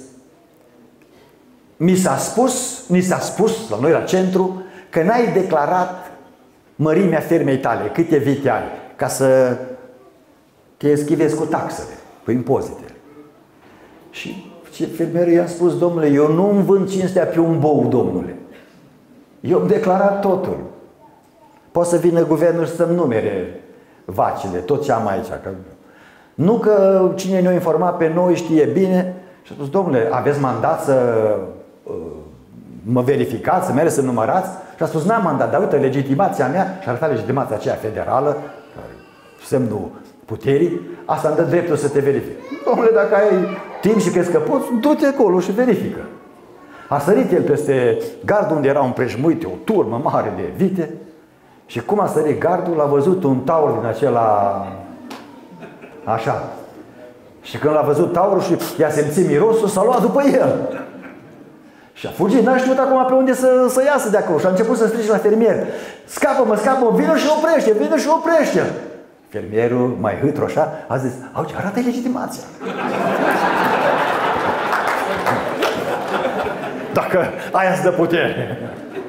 mi s-a spus, mi s-a spus la noi la centru că n-ai declarat mărimea fermei tale, câte vite ai, ca să te eschivezi cu taxele, cu impozitele. Și fermierul i-a spus, domnule, eu nu îmi vând cinstea pe un bou, domnule. Eu am declarat totul. Poate să vină guvernul să-mi numere vacile, tot ce am aici. Că nu că cine ne-a informat pe noi știe bine. Și a spus, domnule, aveți mandat să uh, mă verificați, să mergeți să numărați? Și a spus, n-am mandat, dar uite, legitimația mea, și arăta legitimația aceea federală, semnul puterii, asta îmi dă dreptul să te verific. Domnule, dacă ai timp și crezi că poți, du-te acolo și verifică. A sărit el peste gardul unde era un prejmuit, o turmă mare de vite. Și cum a sărit gardul, l-a văzut un taur din acela, așa. Și când l-a văzut taurul și i-a simțit mirosul, s-a luat după el. Și a fugit, n-a știut acum pe unde să, să iasă de acolo. Și a început să strige la fermier, scapă-mă, scapă-mă, vină și oprește, vină și oprește. Fermierul, mai hâtru așa, a zis, auzi, arată-i legitimația. Dacă aia îți dă putere.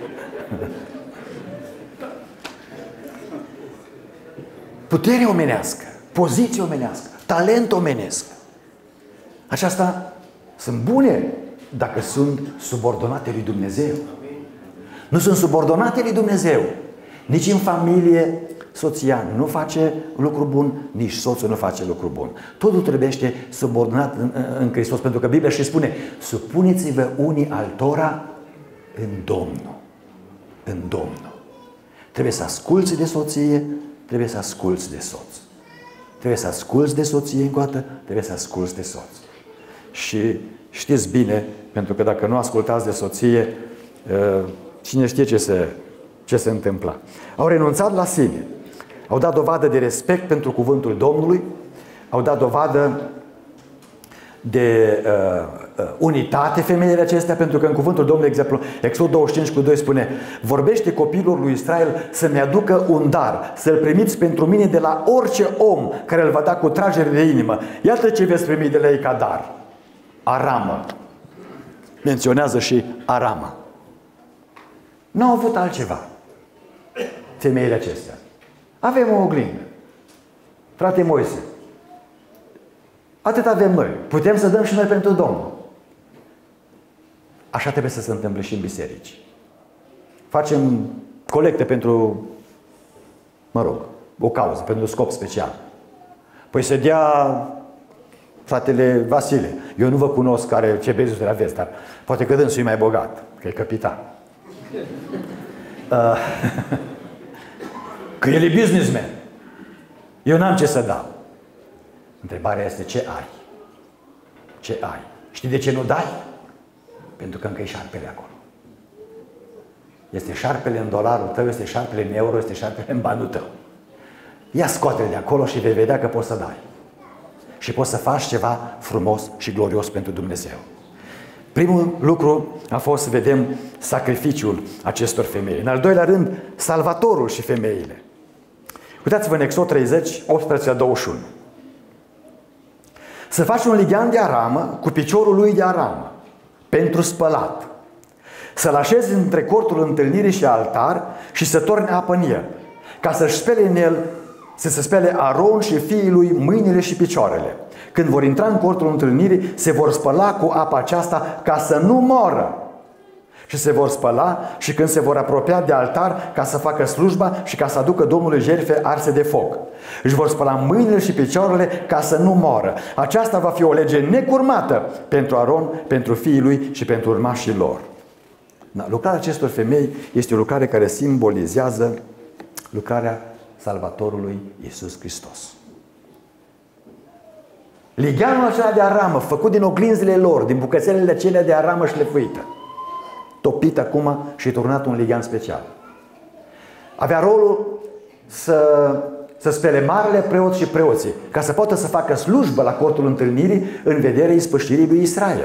Putere omenească, poziție omenească, talent omenesc. Aceasta sunt bune dacă sunt subordonate lui Dumnezeu. Nu sunt subordonate lui Dumnezeu. Nici în familie soția nu face lucru bun, nici soțul nu face lucru bun. Totul trebuiește subordonat în, în Hristos, pentru că Biblia și spune, supuneți-vă unii altora în Domnul. În Domnul. Trebuie să asculți de soție, trebuie să asculți de soț. Trebuie să asculți de soție încă o dată, trebuie să asculți de soț. Și știți bine, pentru că dacă nu ascultați de soție, cine știe ce se, ce se întâmpla. Au renunțat la sine. Au dat dovadă de respect pentru cuvântul Domnului, au dat dovadă de uh, unitate femeile acestea, pentru că în cuvântul Domnului, exemplu, Exod douăzeci și cinci cu doi spune, vorbește copilul lui Israel să-mi aducă un dar, să-l primiți pentru mine de la orice om care îl va da cu tragere de inimă. Iată ce veți primi de la ei ca dar. Aramă. Menționează și aramă. Nu au avut altceva femeile acestea. Avem o oglindă. Frate Moise, atât avem noi. Putem să dăm și noi pentru Domnul. Așa trebuie să se întâmple și în biserici. Facem colecte pentru, mă rog, o cauză, pentru un scop special. Păi se dea fratele Vasile. Eu nu vă cunosc care ce bezuri aveți, dar poate că dânsul e mai bogat, că e capitan. Uh, că el e businessman. Eu n-am ce să dau. Întrebarea este ce ai? Ce ai? Știi de ce nu dai? Pentru că încă e șarpele acolo. Este șarpele în dolarul tău, este șarpele în euro, este șarpele în banul tău. Ia scoate-l de acolo și vei vedea că poți să dai. Și poți să faci ceva frumos și glorios pentru Dumnezeu. Primul lucru a fost să vedem sacrificiul acestor femei. În al doilea rând, Salvatorul și femeile. Uitați-vă în Exod treizeci, optsprezece la douăzeci și unu. Să faci un lighean de aramă cu piciorul lui de aramă pentru spălat. Să-l așezi între cortul întâlnirii și altar și să torne apă în el, ca să-și spele în el, să se spele Aron și fiii lui mâinile și picioarele. Când vor intra în cortul întâlnirii, se vor spăla cu apa aceasta ca să nu moră. Și se vor spăla și când se vor apropia de altar ca să facă slujba și ca să aducă Domnului jertfe arse de foc. Își vor spăla mâinile și picioarele ca să nu moară. Aceasta va fi o lege necurmată pentru Aron, pentru fiii lui și pentru urmașii lor. Lucrarea acestor femei este o lucrare care simbolizează lucrarea Salvatorului Iisus Hristos. Ligheanul acela de aramă, făcut din oglinzile lor, din bucățelele acelea de aramă șlefuită, topit acum și turnat un lighean special. Avea rolul să, să spele marele preot și preoții, ca să poată să facă slujbă la cortul întâlnirii în vederea ispășirii lui Israel.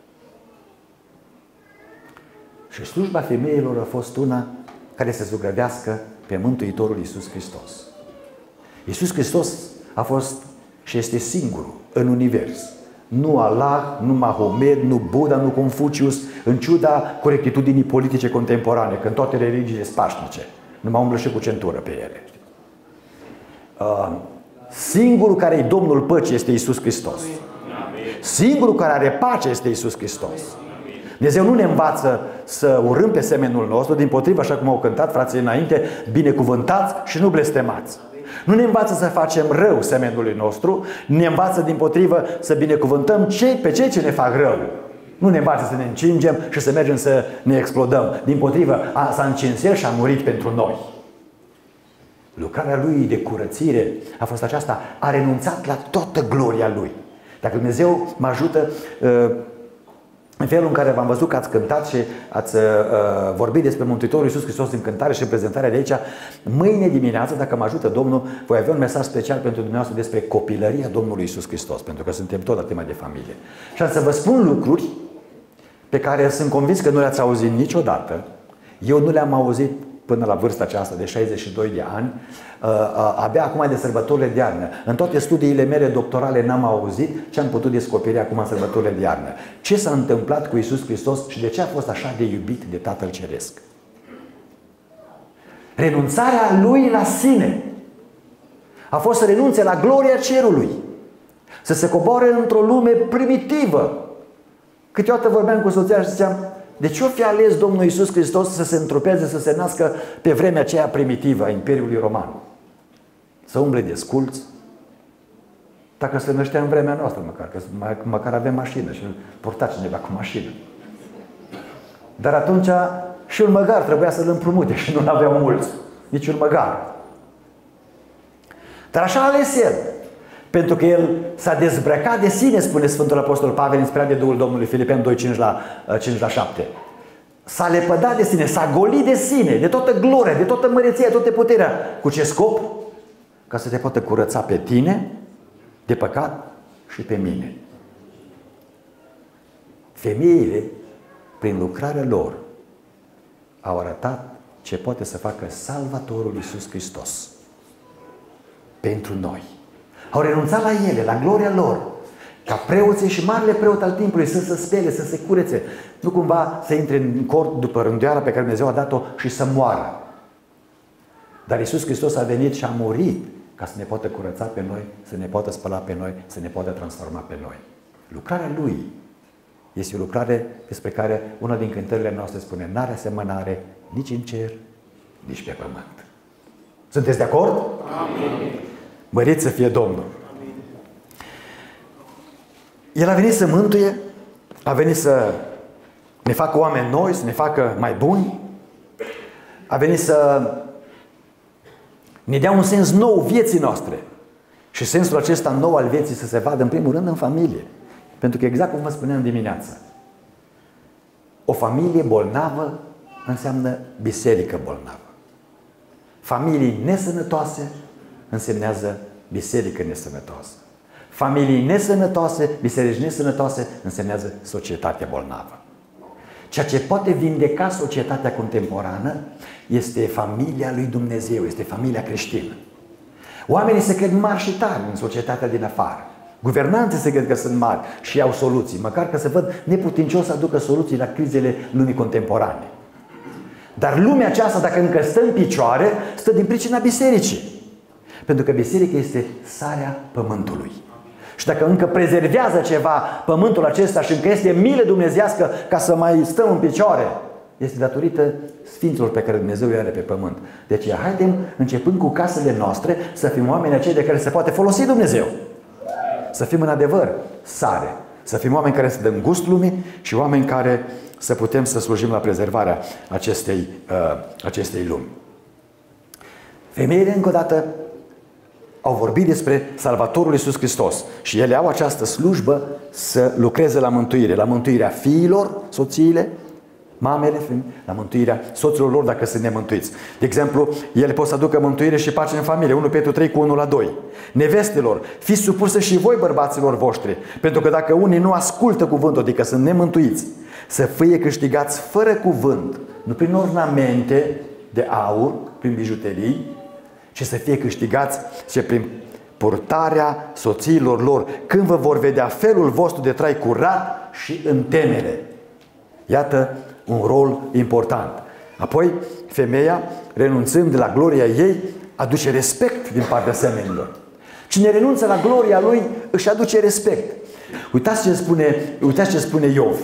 Și slujba femeilor a fost una care să zugrăvească pe Mântuitorul Iisus Hristos. Iisus Hristos a fost și este singurul în univers. Nu Allah, nu Mahomed, nu Buddha, nu Confucius, în ciuda corectitudinii politice contemporane, când toate religiile sunt pașnice. Numai umblă și cu centură pe ele. Uh, singurul care e Domnul păcii este Iisus Hristos. Singurul care are pace este Iisus Hristos. Dumnezeu nu ne învață să urâm pe semenul nostru, dimpotrivă, așa cum au cântat frații înainte, binecuvântați și nu blestemați. Nu ne învață să facem rău semenului nostru, ne învață dimpotrivă să binecuvântăm cei, pe cei ce ne fac rău. Nu ne învață să ne încingem și să mergem să ne explodăm. Dimpotrivă, s-a încins El și a murit pentru noi. Lucrarea Lui de curățire a fost aceasta, a renunțat la toată gloria Lui. Dacă Dumnezeu mă ajută, în felul în care v-am văzut că ați cântat și ați uh, vorbit despre Mântuitorul Iisus Hristos în cântare și în prezentarea de aici, mâine dimineață, dacă mă ajută Domnul, voi avea un mesaj special pentru dumneavoastră despre copilăria Domnului Iisus Hristos, pentru că suntem tot la tema de familie. Și am să vă spun lucruri pe care sunt convins că nu le-ați auzit niciodată. Eu nu le-am auzit până la vârsta aceasta de șaizeci și doi de ani, abia acum de sărbătorile de iarnă. În toate studiile mele doctorale n-am auzit ce am putut descoperi acum în sărbătorile de iarnă. Ce s-a întâmplat cu Iisus Hristos și de ce a fost așa de iubit de Tatăl Ceresc. Renunțarea Lui la sine a fost să renunțe la gloria cerului, să se coboare într-o lume primitivă. Câteodată vorbeam cu soția și ziceam, de ce o fi ales Domnul Iisus Hristos să se întrupeze, să se nască pe vremea aceea primitivă a Imperiului Roman? Să umble desculți? Dacă se năștea în vremea noastră măcar, că măcar avem mașină și îl purta cineva cu mașină. Dar atunci și un măgar trebuia să-l împrumute și nu aveau mulți. Nici un măgar. Dar așa a ales El. Pentru că El s-a dezbrăcat de sine, spune Sfântul Apostol Pavel, inspirat de Duhul Domnului, Filipeni doi, cinci la șapte. S-a lepădat de sine, s-a golit de sine, de toată gloria, de toată măreția, de toată puterea. Cu ce scop? Ca să te poată curăța pe tine de păcat și pe mine. Femeile, prin lucrarea lor, au arătat ce poate să facă Salvatorul Iisus Hristos pentru noi. Au renunțat la ele, la gloria lor, ca preoții și marele preot al timpului, să se spele, să se curețe. Nu cumva să intre în cort după rânduiala pe care Dumnezeu a dat-o și să moară. Dar Iisus Hristos a venit și a murit ca să ne poată curăța pe noi, să ne poată spăla pe noi, să ne poată transforma pe noi. Lucrarea Lui Este o lucrare despre care una din cântările noastre spune: n-are asemănare nici în cer, nici pe pământ. Sunteți de acord? Amin. Măriți să fie Domnul. Amin. El a venit să mântuie, a venit să ne facă oameni noi, să ne facă mai buni, a venit să ne dea un sens nou vieții noastre. Și sensul acesta nou al vieții să se vadă în primul rând în familie. Pentru că exact cum vă spuneam dimineața, o familie bolnavă înseamnă biserică bolnavă. Familii nesănătoase însemnează biserică nesănătoasă. Familii nesănătoase, biserici nesănătoase însemnează societate bolnavă. Ceea ce poate vindeca societatea contemporană este familia lui Dumnezeu, este familia creștină. Oamenii se cred mari și tari în societatea din afară. Guvernanții se cred că sunt mari și au soluții, măcar că se văd neputincios să aducă soluții la crizele lumii contemporane. Dar lumea aceasta, dacă încă stă în picioare, stă din pricina bisericii. Pentru că biserica este sarea pământului. Și dacă încă prezervează ceva pământul acesta și încă este milă dumnezească ca să mai stăm în picioare, este datorită sfinților pe care Dumnezeu îi are pe pământ. Deci haidem, începând cu casele noastre, să fim oameni acei de care se poate folosi Dumnezeu. Să fim în adevăr sare. Să fim oameni care să dăm gust lumii și oameni care să putem să slujim la prezervarea acestei, uh, acestei lumi. Femeile, încă o dată, au vorbit despre Salvatorul Iisus Hristos și ele au această slujbă să lucreze la mântuire, la mântuirea fiilor, soțiile, mamele, la mântuirea soților lor dacă sunt nemântuiți. De exemplu, ele pot să aducă mântuire și pace în familie, unu Petru trei cu unu la doi. Nevestelor, fiți supuse și voi bărbaților voștri, pentru că dacă unii nu ascultă cuvântul, adică sunt nemântuiți, să fie câștigați fără cuvânt, nu prin ornamente de aur, prin bijuterii, ci să fie câștigați și prin purtarea soțiilor lor, când vă vor vedea felul vostru de trai curat și în temere. Iată un rol important. Apoi, femeia, renunțând la gloria ei, aduce respect din partea semenilor. Cine renunță la gloria lui, își aduce respect. Uitați ce spune, uitați ce spune Iov.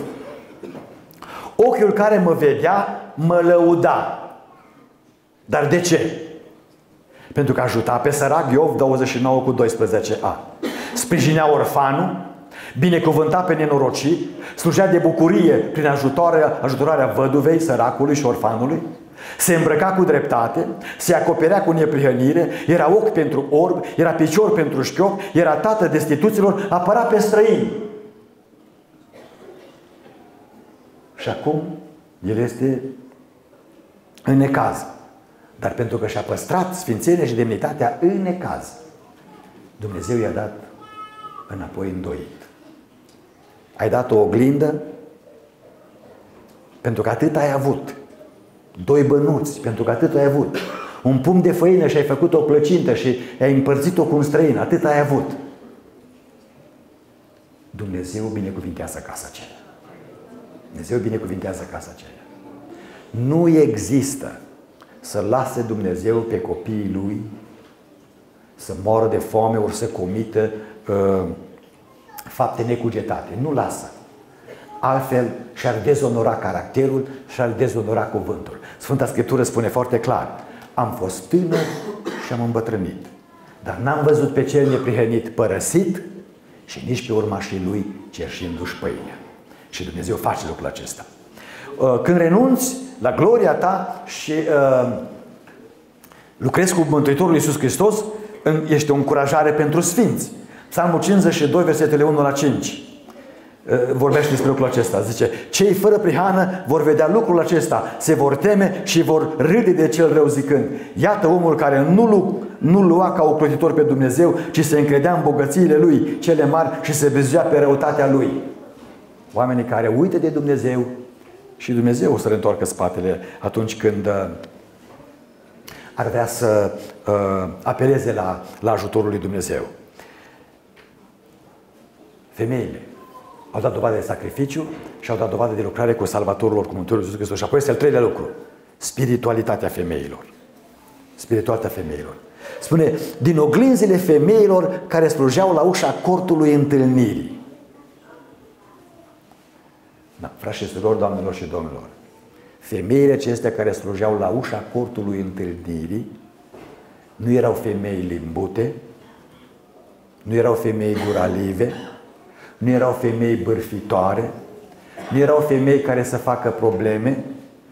Ochiul care mă vedea, mă lăuda. Dar de ce? Pentru că ajuta pe sărac, Iov douăzeci și nouă cu doisprezece a. Sprijinea orfanul, binecuvânta pe nenorocit, slujea de bucurie prin ajutorarea, ajutorarea văduvei, săracului și orfanului, se îmbrăca cu dreptate, se acoperea cu neprihănire, era ochi pentru orb, era picior pentru șchiop, era tată destituților, apăra pe străini. Și acum el este în necaz. Dar pentru că și-a păstrat sfințenia și demnitatea în necaz, Dumnezeu i-a dat înapoi îndoit. Ai dat o oglindă pentru că atât ai avut. Doi bănuți pentru că atât ai avut. Un pumn de făină și ai făcut o plăcintă și ai împărțit-o cu un străin. Atât ai avut. Dumnezeu binecuvintează casa aceea. Dumnezeu binecuvintează casa aceea. Nu există să lase Dumnezeu pe copiii Lui să moară de foame ori să comită uh, fapte necugetate. Nu lasă. Altfel și-ar dezonora caracterul și-ar dezonora cuvântul. Sfânta Scriptură spune foarte clar: am fost tânăr și am îmbătrânit, dar n-am văzut pe cel neprihănit părăsit și nici pe urmașii lui cerșindu-și pâinea. Și Dumnezeu face lucrul acesta. Când renunți la gloria ta și uh, lucrezi cu Mântuitorul Iisus Hristos, este o încurajare pentru sfinți. Psalmul cincizeci și doi, versetele unu la cinci. Vorbește despre lucrul acesta. Zice: cei fără prihană vor vedea lucrul acesta, se vor teme și vor râde de cel rău zicând: iată omul care nu, lu, nu lua ca ocrotitor pe Dumnezeu, ci se încredea în bogățiile lui cele mari și se bizuia pe răutatea lui. Oamenii care uită de Dumnezeu și Dumnezeu o să le întoarcă spatele atunci când uh, ar vrea să uh, apeleze la, la ajutorul lui Dumnezeu. Femeile au dat dovadă de sacrificiu și au dat dovadă de lucrare cu Salvatorul lor, cu Mântuitorul Iisus Hristos. Și apoi este al treilea lucru: spiritualitatea femeilor. Spiritualitatea femeilor. Spune: din oglinzile femeilor care slujeau la ușa cortului întâlnirii. Frați și surori, doamnelor și domnilor, femeile acestea care slujeau la ușa cortului întâlnirii nu erau femei limbute, nu erau femei guralive, nu erau femei bârfitoare, nu erau femei care să facă probleme,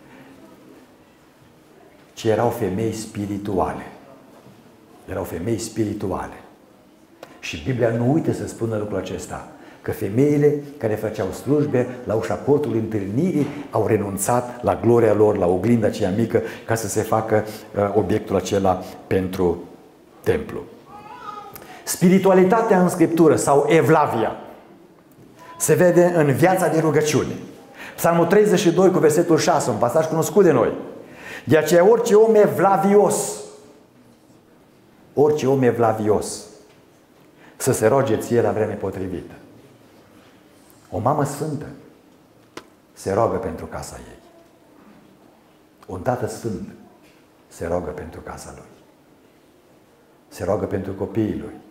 ci erau femei spirituale. Erau femei spirituale. Și Biblia nu uită să spună lucrul acesta, că femeile care făceau slujbe la ușa cortului întâlnirii au renunțat la gloria lor, la oglinda aceea mică, ca să se facă uh, obiectul acela pentru templu. Spiritualitatea în Scriptură sau evlavia se vede în viața de rugăciune. Psalmul treizeci și doi cu versetul șase, un pasaj cunoscut de noi. De aceea orice om evlavios, orice om evlavios, să se roage ție la vreme potrivită. O mamă sfântă se roagă pentru casa ei. Un tată sfânt se roagă pentru casa lui. Se roagă pentru copiii lui.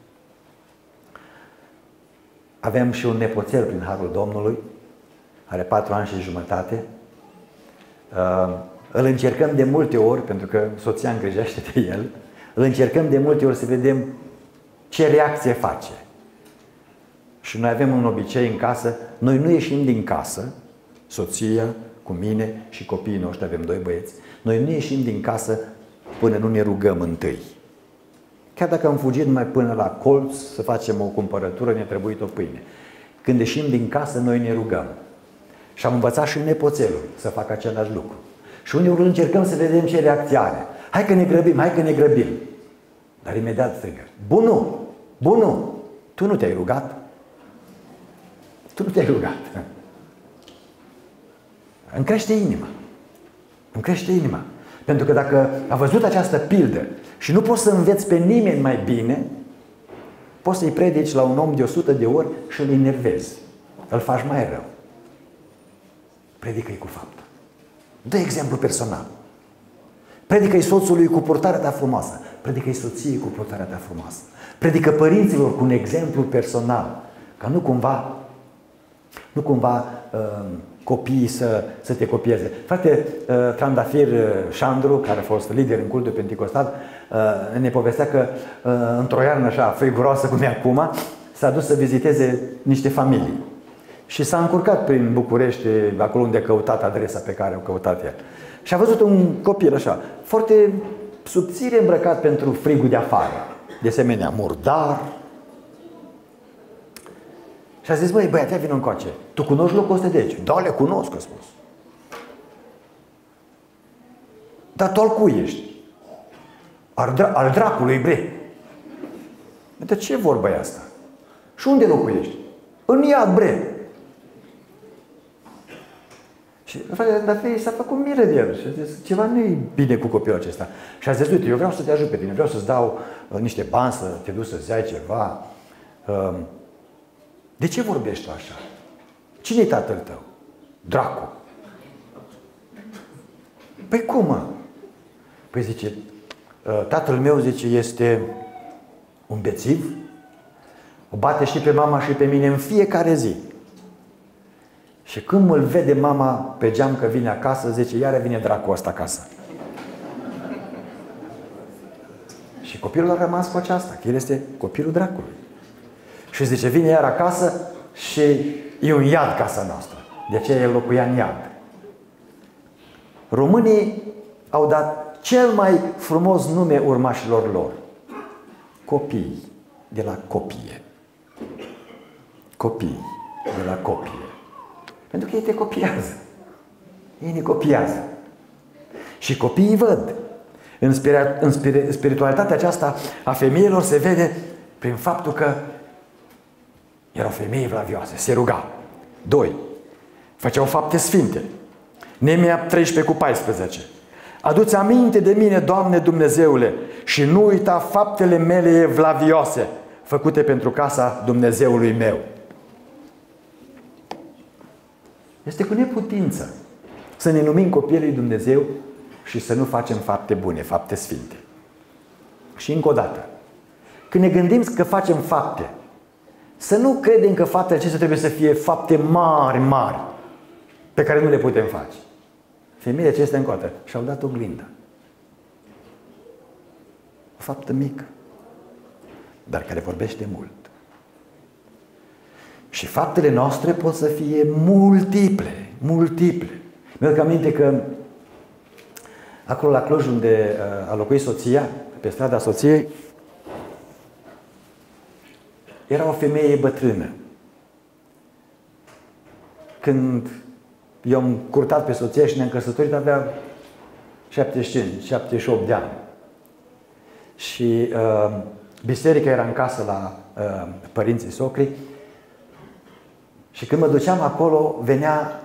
Avem și un nepoțel prin harul Domnului, are patru ani și jumătate. Îl încercăm de multe ori, pentru că soția îngrijește de el, îl încercăm de multe ori să vedem ce reacție face. Și noi avem un obicei în casă, noi nu ieșim din casă, soția, cu mine și copiii noștri, avem doi băieți, noi nu ieșim din casă până nu ne rugăm întâi. Chiar dacă am fugit mai până la colț să facem o cumpărătură, ne-a trebuit o pâine. Când ieșim din casă, noi ne rugăm. Și am învățat și nepoțelul să facă același lucru. Și uneori încercăm să vedem ce reacție are. Hai că ne grăbim, hai că ne grăbim. Dar imediat strigă: Bunu, bunu, tu nu te-ai rugat? Tu nu te-ai rugat. Îmi crește inima. Îmi crește inima. Pentru că dacă a văzut această pildă și nu poți să înveți pe nimeni mai bine, poți să-i predici la un om de o sută de ori și îl enervezi. Îl faci mai rău. Predică-i cu faptă. Dă exemplu personal. Predică-i soțului cu purtarea ta frumoasă. Predică-i soției cu purtarea ta frumoasă. Predică părinților cu un exemplu personal. Ca nu cumva, nu cumva uh, copiii să, să te copieze. Frate uh, Trandafir Șandru, care a fost lider în cultul penticostal, uh, ne povestea că uh, într-o iarnă așa friguroasă cum e acum, s-a dus să viziteze niște familii. Și s-a încurcat prin București, acolo unde a căutat adresa pe care o căutat el. Și a văzut un copil așa, foarte subțire îmbrăcat pentru frigul de afară. De asemenea, murdar. Și a zis: băi, băiatea, vină încoace. Tu cunoști locul ăsta de aici? Da, le cunosc, a spus. Dar tu al cui ești? Al, dra al dracului, bre. De ce vorba e asta? Și unde locuiești? În iad, bre. Și dar s-a făcut milă de el și a zis: ceva nu e bine cu copilul acesta. Și a zis: uite, eu vreau să te ajut pe tine, vreau să-ți dau uh, niște bani, să te duci să-ți iai ceva. Uh, de ce vorbești tu așa? Cine e tatăl tău? Dracu. Păi cum, mă? Păi zice, uh, tatăl meu, zice, este un bețiv, o bate și pe mama și pe mine în fiecare zi. Și când îl vede mama pe geam că vine acasă, zice: iară vine dracul ăsta acasă. Și copilul a rămas cu aceasta, că el este copilul dracului. Și zice: vine iar acasă și e un iad casa noastră. De aceea el locuia în iad. Românii au dat cel mai frumos nume urmașilor lor: copii de la copie. Copii de la copie. Pentru că ei te copiază. Ei ne copiază. Și copiii văd. În, spirit, în spirit, spiritualitatea aceasta a femeilor se vede prin faptul că erau femei evlavioase, se ruga. Doi. Făceau fapte sfinte. Neemia treisprezece cu paisprezece. Adu-ți aminte de mine, Doamne Dumnezeule, și nu uita faptele mele evlavioase, făcute pentru casa Dumnezeului meu. Este cu neputință să ne numim copiii lui Dumnezeu și să nu facem fapte bune, fapte sfinte. Și încă o dată, când ne gândim că facem fapte, să nu credem că faptele acestea trebuie să fie fapte mari, mari. pe care nu le putem face. Femeile acestea încoată și-au dat oglinda. O faptă mică, dar care vorbește mult. Și faptele noastre pot să fie multiple, multiple. Mi-aduc aminte că acolo la Cluj, unde a locuit soția, pe strada soției, era o femeie bătrână. Când eu am curtat pe soția și ne-am căsătorit, avea șaptezeci și cinci șaptezeci și opt de ani. Și uh, biserica era în casă la uh, părinții socrii. Și când mă duceam acolo, venea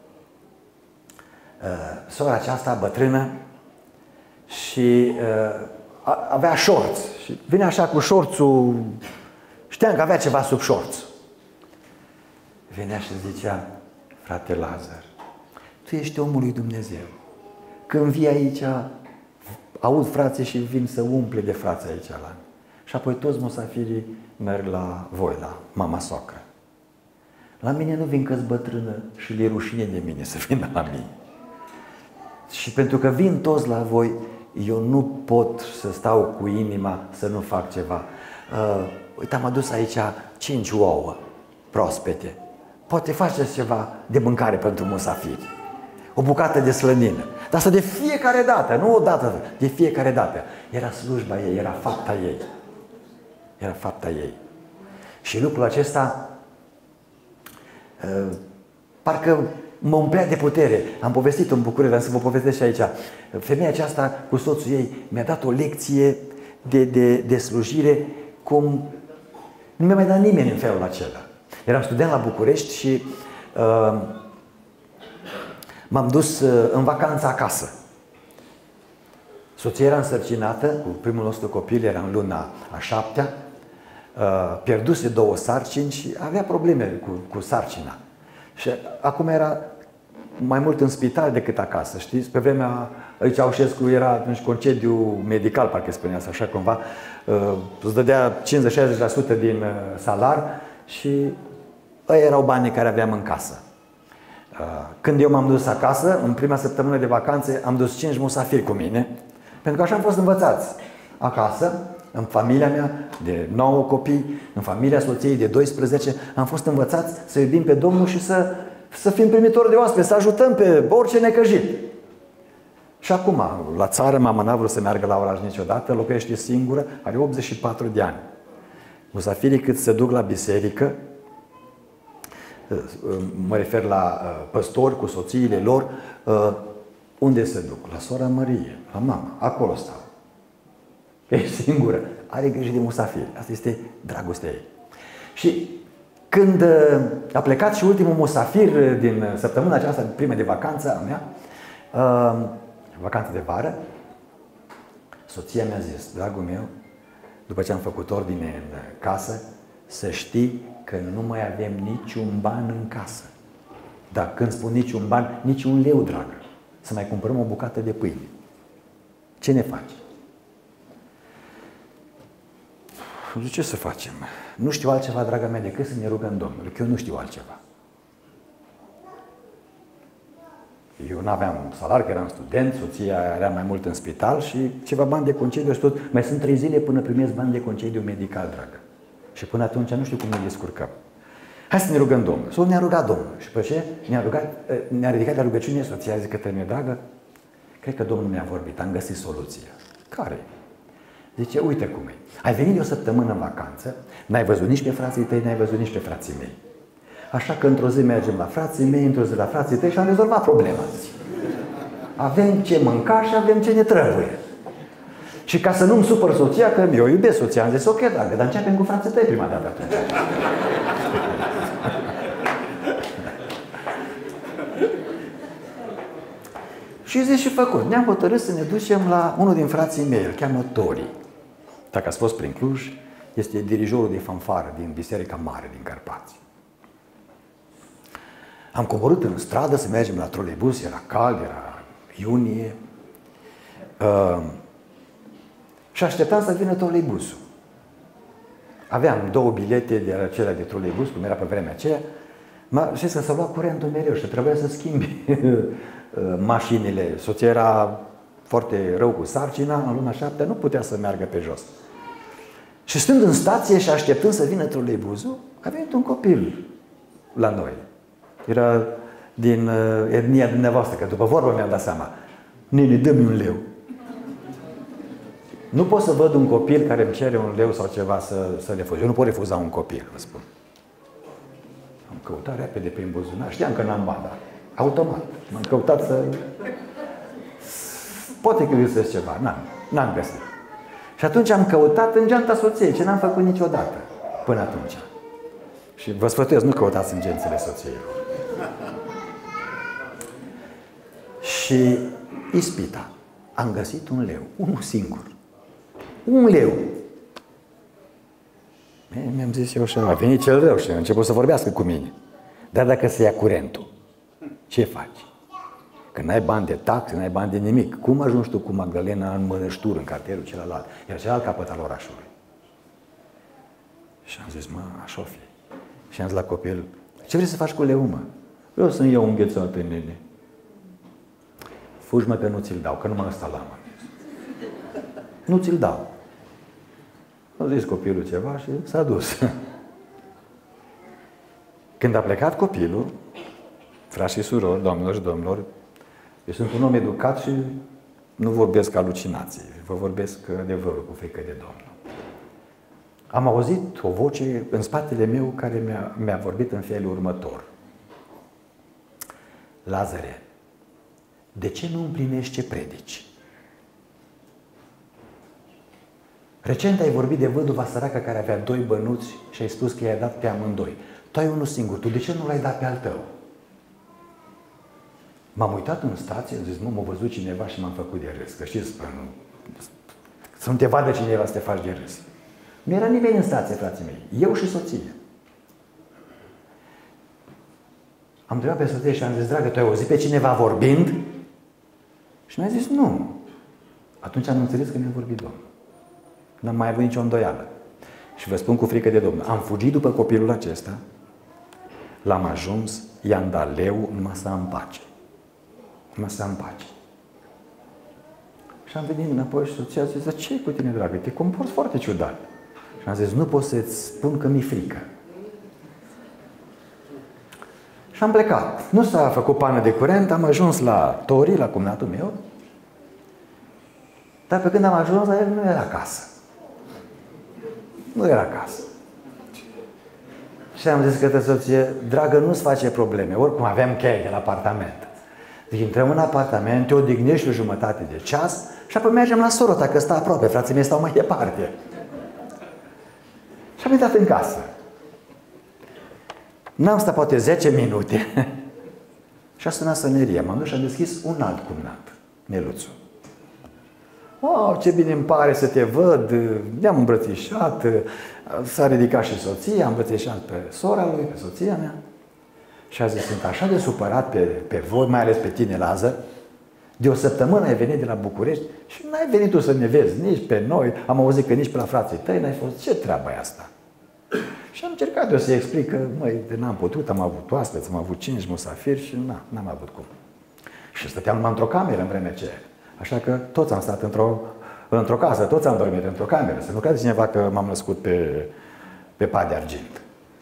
uh, sora aceasta bătrână și uh, avea șorț. Și vine așa cu șorțul, știam că avea ceva sub șorț. Venea și zicea: frate Lazar, tu ești omul lui Dumnezeu. Când vii aici, aud frații și vin să umple de frați aici la. Și apoi toți musafirii merg la voi, la mama socră. La mine nu vin că-s bătrână și le rușine de mine să vină la mine. Și pentru că vin toți la voi, eu nu pot să stau cu inima să nu fac ceva. Uh, uite, am adus aici cinci ouă proaspete. Poate faceți ceva de mâncare pentru musafiri. O bucată de slănină. Dar asta de fiecare dată, nu o dată, de fiecare dată. Era slujba ei, era fapta ei. Era fapta ei. Și lucrul acesta uh, parcă mă umplea de putere. Am povestit în București, dar să vă povestesc și aici. Femeia aceasta cu soțul ei mi-a dat o lecție de, de, de slujire cum nu mi-a mai dat nimeni în felul acela. Eram student la București și uh, m-am dus uh, în vacanță acasă. Soția era însărcinată cu primul nostru copil, era în luna a șaptea, uh, pierduse două sarcini și avea probleme cu, cu sarcina. Și acum era mai mult în spital decât acasă, știți? Pe vremea lui Ceaușescu era atunci concediu medical, parcă spunea așa cumva, uh, îți dădea cincizeci-șaizeci la sută din uh, salar și ăia erau banii care aveam în casă. Când eu m-am dus acasă, în prima săptămână de vacanțe, am dus cinci musafiri cu mine, pentru că așa am fost învățați. Acasă, în familia mea, de nouă copii, în familia soției de doisprezece, am fost învățați să iubim pe Domnul și să, să fim primitori de oaspeți, să ajutăm pe orice necăjit. Și acum, la țară, mama n-a vrut să meargă la oraș niciodată, locuiește singură, are optzeci și patru de ani. Musafirii cât se duc la biserică, mă refer la păstori cu soțiile lor, unde se duc? La sora Mărie, la mama, acolo stau. E singură, are grijă de musafiri. Asta este dragostea ei. Și când a plecat și ultimul musafir din săptămâna aceasta, prima de vacanță a mea, vacanță de vară, soția mi-a zis: dragul meu, după ce am făcut ordine în casă, să știi că nu mai avem niciun ban în casă. Dar când spun niciun ban, niciun leu, dragă. Să mai cumpărăm o bucată de pâine. Ce ne faci? Zic, ce să facem? Nu știu altceva, draga mea, decât să ne rugăm Domnului, că eu nu știu altceva. Eu nu aveam salar, că eram student, soția era mai mult în spital și ceva bani de concediu și tot. Mai sunt trei zile până primesc bani de concediu medical, dragă. Și până atunci nu știu cum ne descurcăm. Hai să ne rugăm Domnul. Sau ne-a rugat Domnul. Și pe ce? Ne-a, rugat, ne-a ridicat la rugăciune, soția a zis: către mine, dragă, cred că Domnul mi-a vorbit, am găsit soluția. Care? Zice: uite cum e. Ai venit de o săptămână în vacanță, n-ai văzut nici pe frații tăi, n-ai văzut nici pe frații mei. Așa că într-o zi mergem la frații mei, într-o zi la frații tăi și am rezolvat problema. Zice. Avem ce mânca și avem ce ne trebuie. Și ca să nu-mi supăr soția, că eu iubesc soția, am zis: ok, dragă, dar începem cu frații tăi prima dată atunci. Și zis și făcut. Ne-am hotărât să ne ducem la unul din frații mei, îl cheamă Tori. Dacă ați fost prin Cluj, este dirijorul de fanfară din Biserica Mare din Carpați. Am coborât în stradă să mergem la troleibus, era cald, era iunie. Uh, și așteptam să vină troleibusul. Aveam două bilete de acelea de troleibus, cum era pe vremea aceea. Știți că s-a luat curentul mereu și trebuia să schimbi mașinile. Soția era foarte rău cu sarcina, în luna șaptea nu putea să meargă pe jos. Și stând în stație și așteptând să vină troleibuzul, a venit un copil la noi. Era din uh, etnia dumneavoastră, că după vorbă mi-am dat seama. Nene, dă-mi un leu. Nu pot să văd un copil care îmi cere un leu sau ceva să, să refuz. Eu nu pot refuza un copil, vă spun. Am căutat repede prin buzunar. Știam că n-am bani, dar automat. M-am căutat să... Poate că găsesc ceva. N-am, n-am găsit. Și atunci am căutat în geanta soției, ce n-am făcut niciodată până atunci. Și vă sfătuiesc, nu căutați în gențele soției. Și ispita. Am găsit un leu, unul singur. Un leu. Mi-am zis eu așa, a venit cel rău și a început să vorbească cu mine. Dar dacă se ia curentul, ce faci? Că n-ai bani de taxe, n-ai bani de nimic. Cum ajungi tu cu Magdalena în Mănăștur, în cartierul celălalt? Era celălalt capăt al orașului. Și am zis, mă, așa o fi. Și am zis la copil, ce vrei să faci cu leu, mă? Vreau să-mi iau înghețată, nene. Fugi, mă, că nu ți-l dau, că nu mă ăsta la mă. Nu ți-l dau. A zis copilul ceva și s-a dus. Când a plecat copilul, frați și surori, doamnelor și domnilor, eu sunt un om educat și nu vorbesc alucinații, vă vorbesc adevărul cu frică de Domnul. Am auzit o voce în spatele meu care mi-a, mi-a vorbit în felul următor. Lazare, de ce nu împlinești ce predici? Recent ai vorbit de văduva săracă care avea doi bănuți și ai spus că i-ai dat pe amândoi. Tu ai unul singur, tu de ce nu l-ai dat pe al tău? M-am uitat în stație, am zis, mă, m-a văzut cineva și m-am făcut de râs. Că știți, să nu te vadă cineva să te faci de râs. Nu era nimeni în stație, frații mei. Eu și soția. Am întrebat pe soție și am zis, dragă, tu ai auzit pe cineva vorbind? Și mi-a zis, nu. Atunci am înțeles că mi-a vorbit Domnul. N-am mai avut nicio îndoială. Și vă spun cu frică de Domnul. Am fugit după copilul acesta, l-am ajuns, i-am dat leu, numai să am pace. Numai să am pace. Și am venit înapoi și soția a zis, dar ce e cu tine, dragă? Te comporți foarte ciudat. Și am zis, nu pot să-ți spun că mi-e frică. Și am plecat. Nu s-a făcut pană de curent, am ajuns la Tori, la cumnatul meu. Dar pe când am ajuns la el, nu era acasă. Nu era acasă. Și am zis către soție, dragă, nu-ți face probleme. Oricum aveam cheie de la apartament. Deci intrăm în apartament, te odihnești o jumătate de ceas și apoi mergem la Sorota, că stă aproape, frații mei stau mai departe. Și am intrat în casă. N-am stat poate zece minute și a sunat soneria. M-am dus și am deschis un alt cumnat, Neluțu. Oh, ce bine îmi pare să te văd, ne-am îmbrățișat, s-a ridicat și soția, am îmbrățișat pe sora lui, pe soția mea. Și a zis, sunt așa de supărat pe, pe voi, mai ales pe tine, Lazar, de o săptămână ai venit de la București și n-ai venit tu să ne vezi, nici pe noi, am auzit că nici pe la frații tăi n-ai fost, ce treabă e asta? Și am încercat eu să-i explic că, măi, n-am putut, am avut oaspeți, am avut cinci musafiri și n-am avut cum. Și stăteam numai într-o cameră în vremea aceea. Așa că toți am stat într-o într-o casă, toți am dormit într-o cameră. Să nu crede cineva că m-am născut pe, pe pat de argint.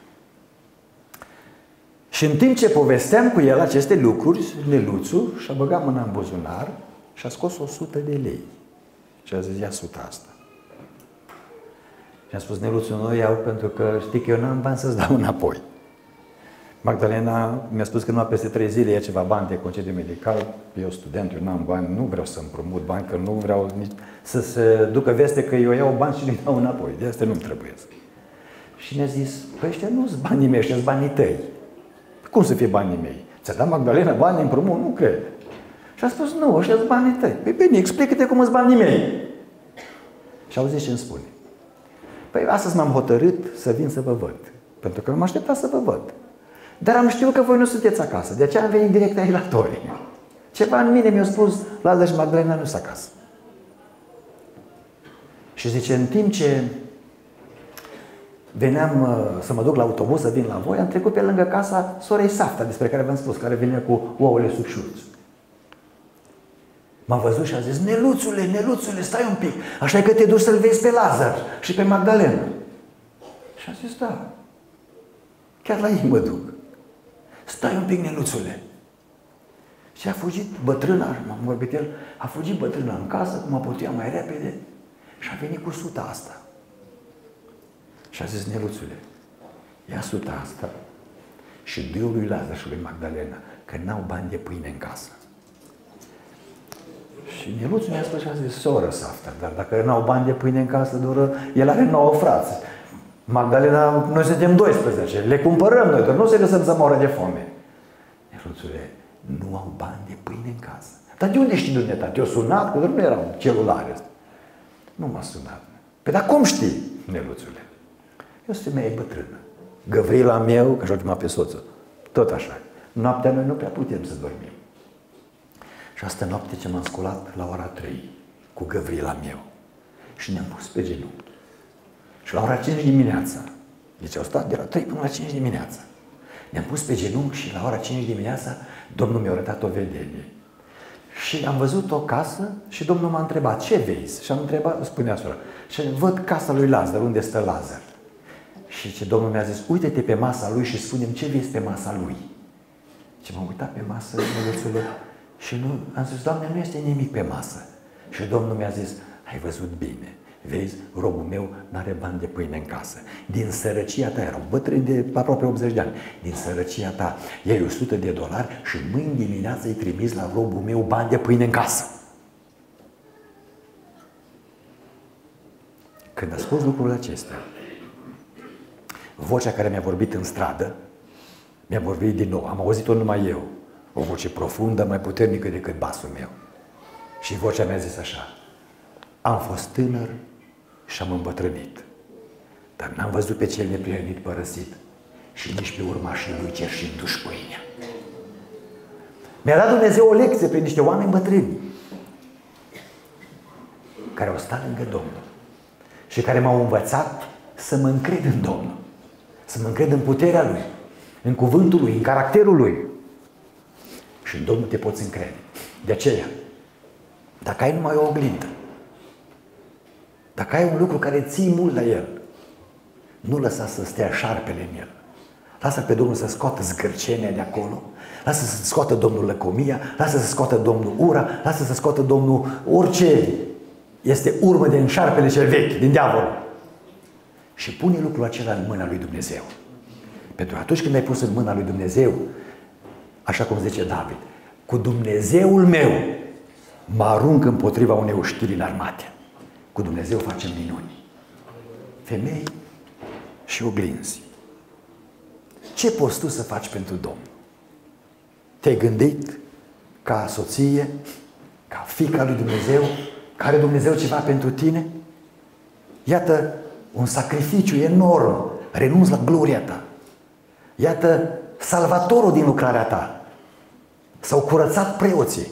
Și în timp ce povesteam cu el aceste lucruri, Neluțu și-a băgat mâna în buzunar și a scos o sută de lei. Și a zis, ia suta asta. Și am spus, Neluțu, nu iau pentru că știi că eu n-am bani să-ți dau înapoi. Magdalena mi-a spus că numai peste trei zile ia ceva bani de concediu medical. Eu student, eu n-am bani, nu vreau să împrumut bani, că nu vreau nici să se ducă veste că eu iau bani și nu-i dau înapoi. De asta nu-mi trebuie. Și ne-a zis, păi ăștia nu-s banii mei, ăștia-s banii tăi. Cum să fie banii mei? Ți-a dat Magdalena bani împrumut? Nu cred. Și a spus, nu, ăștia-s banii tăi. Păi bine, explică-te cum-s banii mei. Și auziți ce îmi spune. Păi astăzi m-am hotărât să vin să vă văd. Pentru că m-am așteptat să vă văd. Dar am știut că voi nu sunteți acasă. De aceea am venit direct aici la Tori. Ceva în mine mi-a spus, Lazar și Magdalena nu sunt acasă. Și zice, în timp ce veneam uh, să mă duc la autobuz, să vin la voi, am trecut pe lângă casa sorei Safta, despre care v-am spus, care venea cu ouăle sub șurț. M-a văzut și a zis, Neluțule, Neluțule, stai un pic, așa că te duci să-l vezi pe Lazar și pe Magdalena. Și a zis, da, chiar la ei mă duc. Stai un pic, Neluțule. Și a fugit bătrâna, m-am vorbit el, a fugit bătrâna în casă, cum a putea mai repede, și a venit cu suta asta. Și a zis, Neluțule, ia suta asta și dă-o lui Lazar și lui Magdalena, că n-au bani de pâine în casă. Și Neluțul mi-a spus și a zis, soră Safta, dar dacă n-au bani de pâine în casă, doar el are nouă frați. Magdalena, noi suntem doisprezece, le cumpărăm noi, dar nu se lăsăm să moară de foame. Neluțule, nu au bani de pâine în casă. Dar de unde știi dumneata? Te-o sunat? Că nu erau celulare. Nu m-a sunat. Păi dar cum știi, Neluțule? Eu sunt femeie bătrână. Găvrila meu, că și-o chema pe soțul, tot așa. Noaptea noi nu prea putem să dormim. Și asta noapte ce m-am sculat la ora trei cu Găvrila meu. Și ne-am pus pe genunchi. Și la ora cinci dimineața, deci au stat de la trei până la cinci dimineața, ne-am pus pe genunchi și la ora cinci dimineața Domnul mi-a arătat o vedenie. Și am văzut o casă și Domnul m-a întrebat, ce vezi? Și am întrebat, spunea sora, și văd casa lui Lazar, unde stă Lazar. Și ce Domnul mi-a zis, uite-te pe masa lui și spune-mi ce vezi pe masa lui. Și m-am uitat pe masă, Neluțule, și nu, am zis, Doamne, nu este nimic pe masă. Și Domnul mi-a zis, ai văzut bine, vezi, robul meu n-are bani de pâine în casă. Din sărăcia ta, erau bătrâni de aproape optzeci de ani, din sărăcia ta iei o sută de dolari și mâine dimineață îi trimiți la robul meu bani de pâine în casă. Când a spus lucrul acesta, vocea care mi-a vorbit în stradă, mi-a vorbit din nou, am auzit-o numai eu, o voce profundă, mai puternică decât basul meu. Și vocea mi-a zis așa, am fost tânăr și am îmbătrânit, dar n-am văzut pe cel neprihănit părăsit și nici pe urmașii lui cerșindu-și pâinea. Mi-a dat Dumnezeu o lecție prin niște oameni bătrâni care au stat lângă Domnul și care m-au învățat să mă încred în Domnul, să mă încred în puterea Lui, în cuvântul Lui, în caracterul Lui. Și în Domnul te poți încrede. De aceea, dacă ai numai o oglindă, dacă ai un lucru care ții mult la el, nu lăsa să stea șarpele în el. Lasă pe Domnul să scoată zgârcenia de acolo, lasă să scoată Domnul lăcomia, lasă să scoată Domnul ura, lasă să scoată Domnul orice este urmă din șarpele cel vechi, din diavol. Și pune lucrul acela în mâna lui Dumnezeu. Pentru că atunci când ai pus în mâna lui Dumnezeu, așa cum zice David, cu Dumnezeul meu mă arunc împotriva unei oștiri înarmate. Cu Dumnezeu facem minuni. Femei și oglinzi. Ce poți tu să faci pentru Domnul? Te-ai gândit ca soție, ca fiica lui Dumnezeu, că are Dumnezeu ceva pentru tine? Iată un sacrificiu enorm, renunți la gloria ta. Iată salvatorul din lucrarea ta. S-au curățat preoții.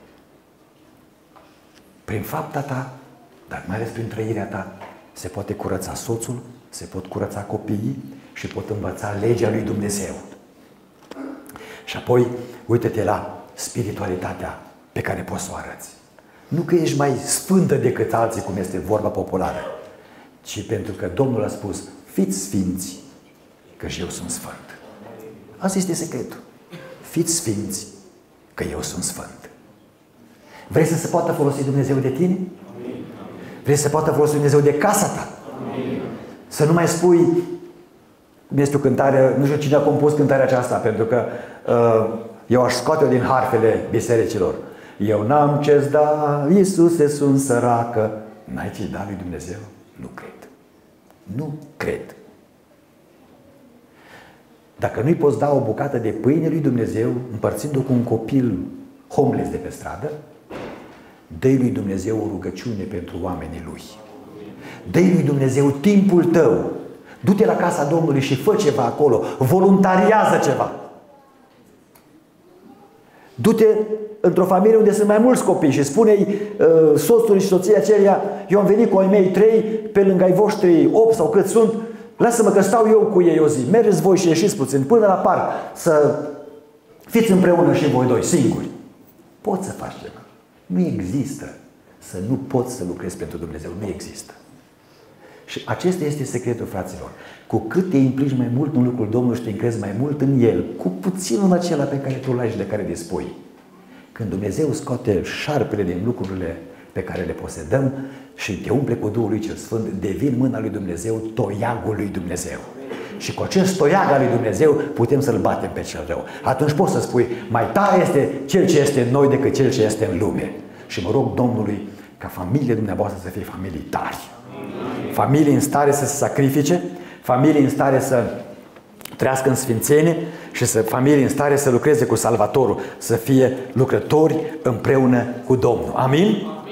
Prin fapta ta, dar mai ales prin trăirea ta, se poate curăța soțul, se pot curăța copiii și pot învăța legea lui Dumnezeu. Și apoi, uite-te la spiritualitatea pe care poți să o arăți. Nu că ești mai sfântă decât alții, cum este vorba populară, ci pentru că Domnul a spus, fiți sfinți, că și eu sunt sfânt. Asta este secretul. Fiți sfinți, că eu sunt sfânt. Vrei să se poată folosi Dumnezeu de tine? Amin. Vrei să se poată folosi Dumnezeu de casa ta? Amin. Să nu mai spui, cum este o cântare, nu știu cine a compus cântarea aceasta, pentru că uh, eu aș scoate-o din harfele bisericilor. Eu n-am ce-ți da, Iisuse, sunt săracă. N-ai ce da lui Dumnezeu? Nu cred. Nu cred. Dacă nu-i poți da o bucată de pâine lui Dumnezeu, împărțind-o cu un copil homeless de pe stradă, dă-i lui Dumnezeu o rugăciune pentru oamenii lui. Dă-i lui Dumnezeu timpul tău. Du-te la casa Domnului și fă ceva acolo. Voluntariază ceva. Du-te într-o familie unde sunt mai mulți copii și spune-i uh, soțului și soția acelia, eu am venit cu ai mei trei, pe lângă ai voștri opt sau cât sunt, Lasă-mă că stau eu cu ei o zi. Mergeți voi și ieșiți puțin până la parc să fiți împreună și voi doi, singuri. Poți să faci ceva. Nu există să nu poți să lucrezi pentru Dumnezeu. Nu există. Și acesta este secretul, fraților. Cu cât te implici mai mult în lucrul Domnului și te încrezi mai mult în El, cu puținul acela pe care tu l-ai și de care dispui. Când Dumnezeu scoate șarpele din lucrurile pe care le posedăm și te umple cu Duhul lui Cel Sfânt, devin mâna lui Dumnezeu toiagul lui Dumnezeu. Și cu acest toiag al lui Dumnezeu putem să-l batem pe cel rău. Atunci poți să spui, mai tare este Cel ce este în noi decât Cel ce este în lume. Și mă rog Domnului ca familiile dumneavoastră să fie familii tari. Familii în stare să se sacrifice, familii în stare să trăiască în sfințenie și să familii în stare să lucreze cu Salvatorul, să fie lucrători împreună cu Domnul. Amin?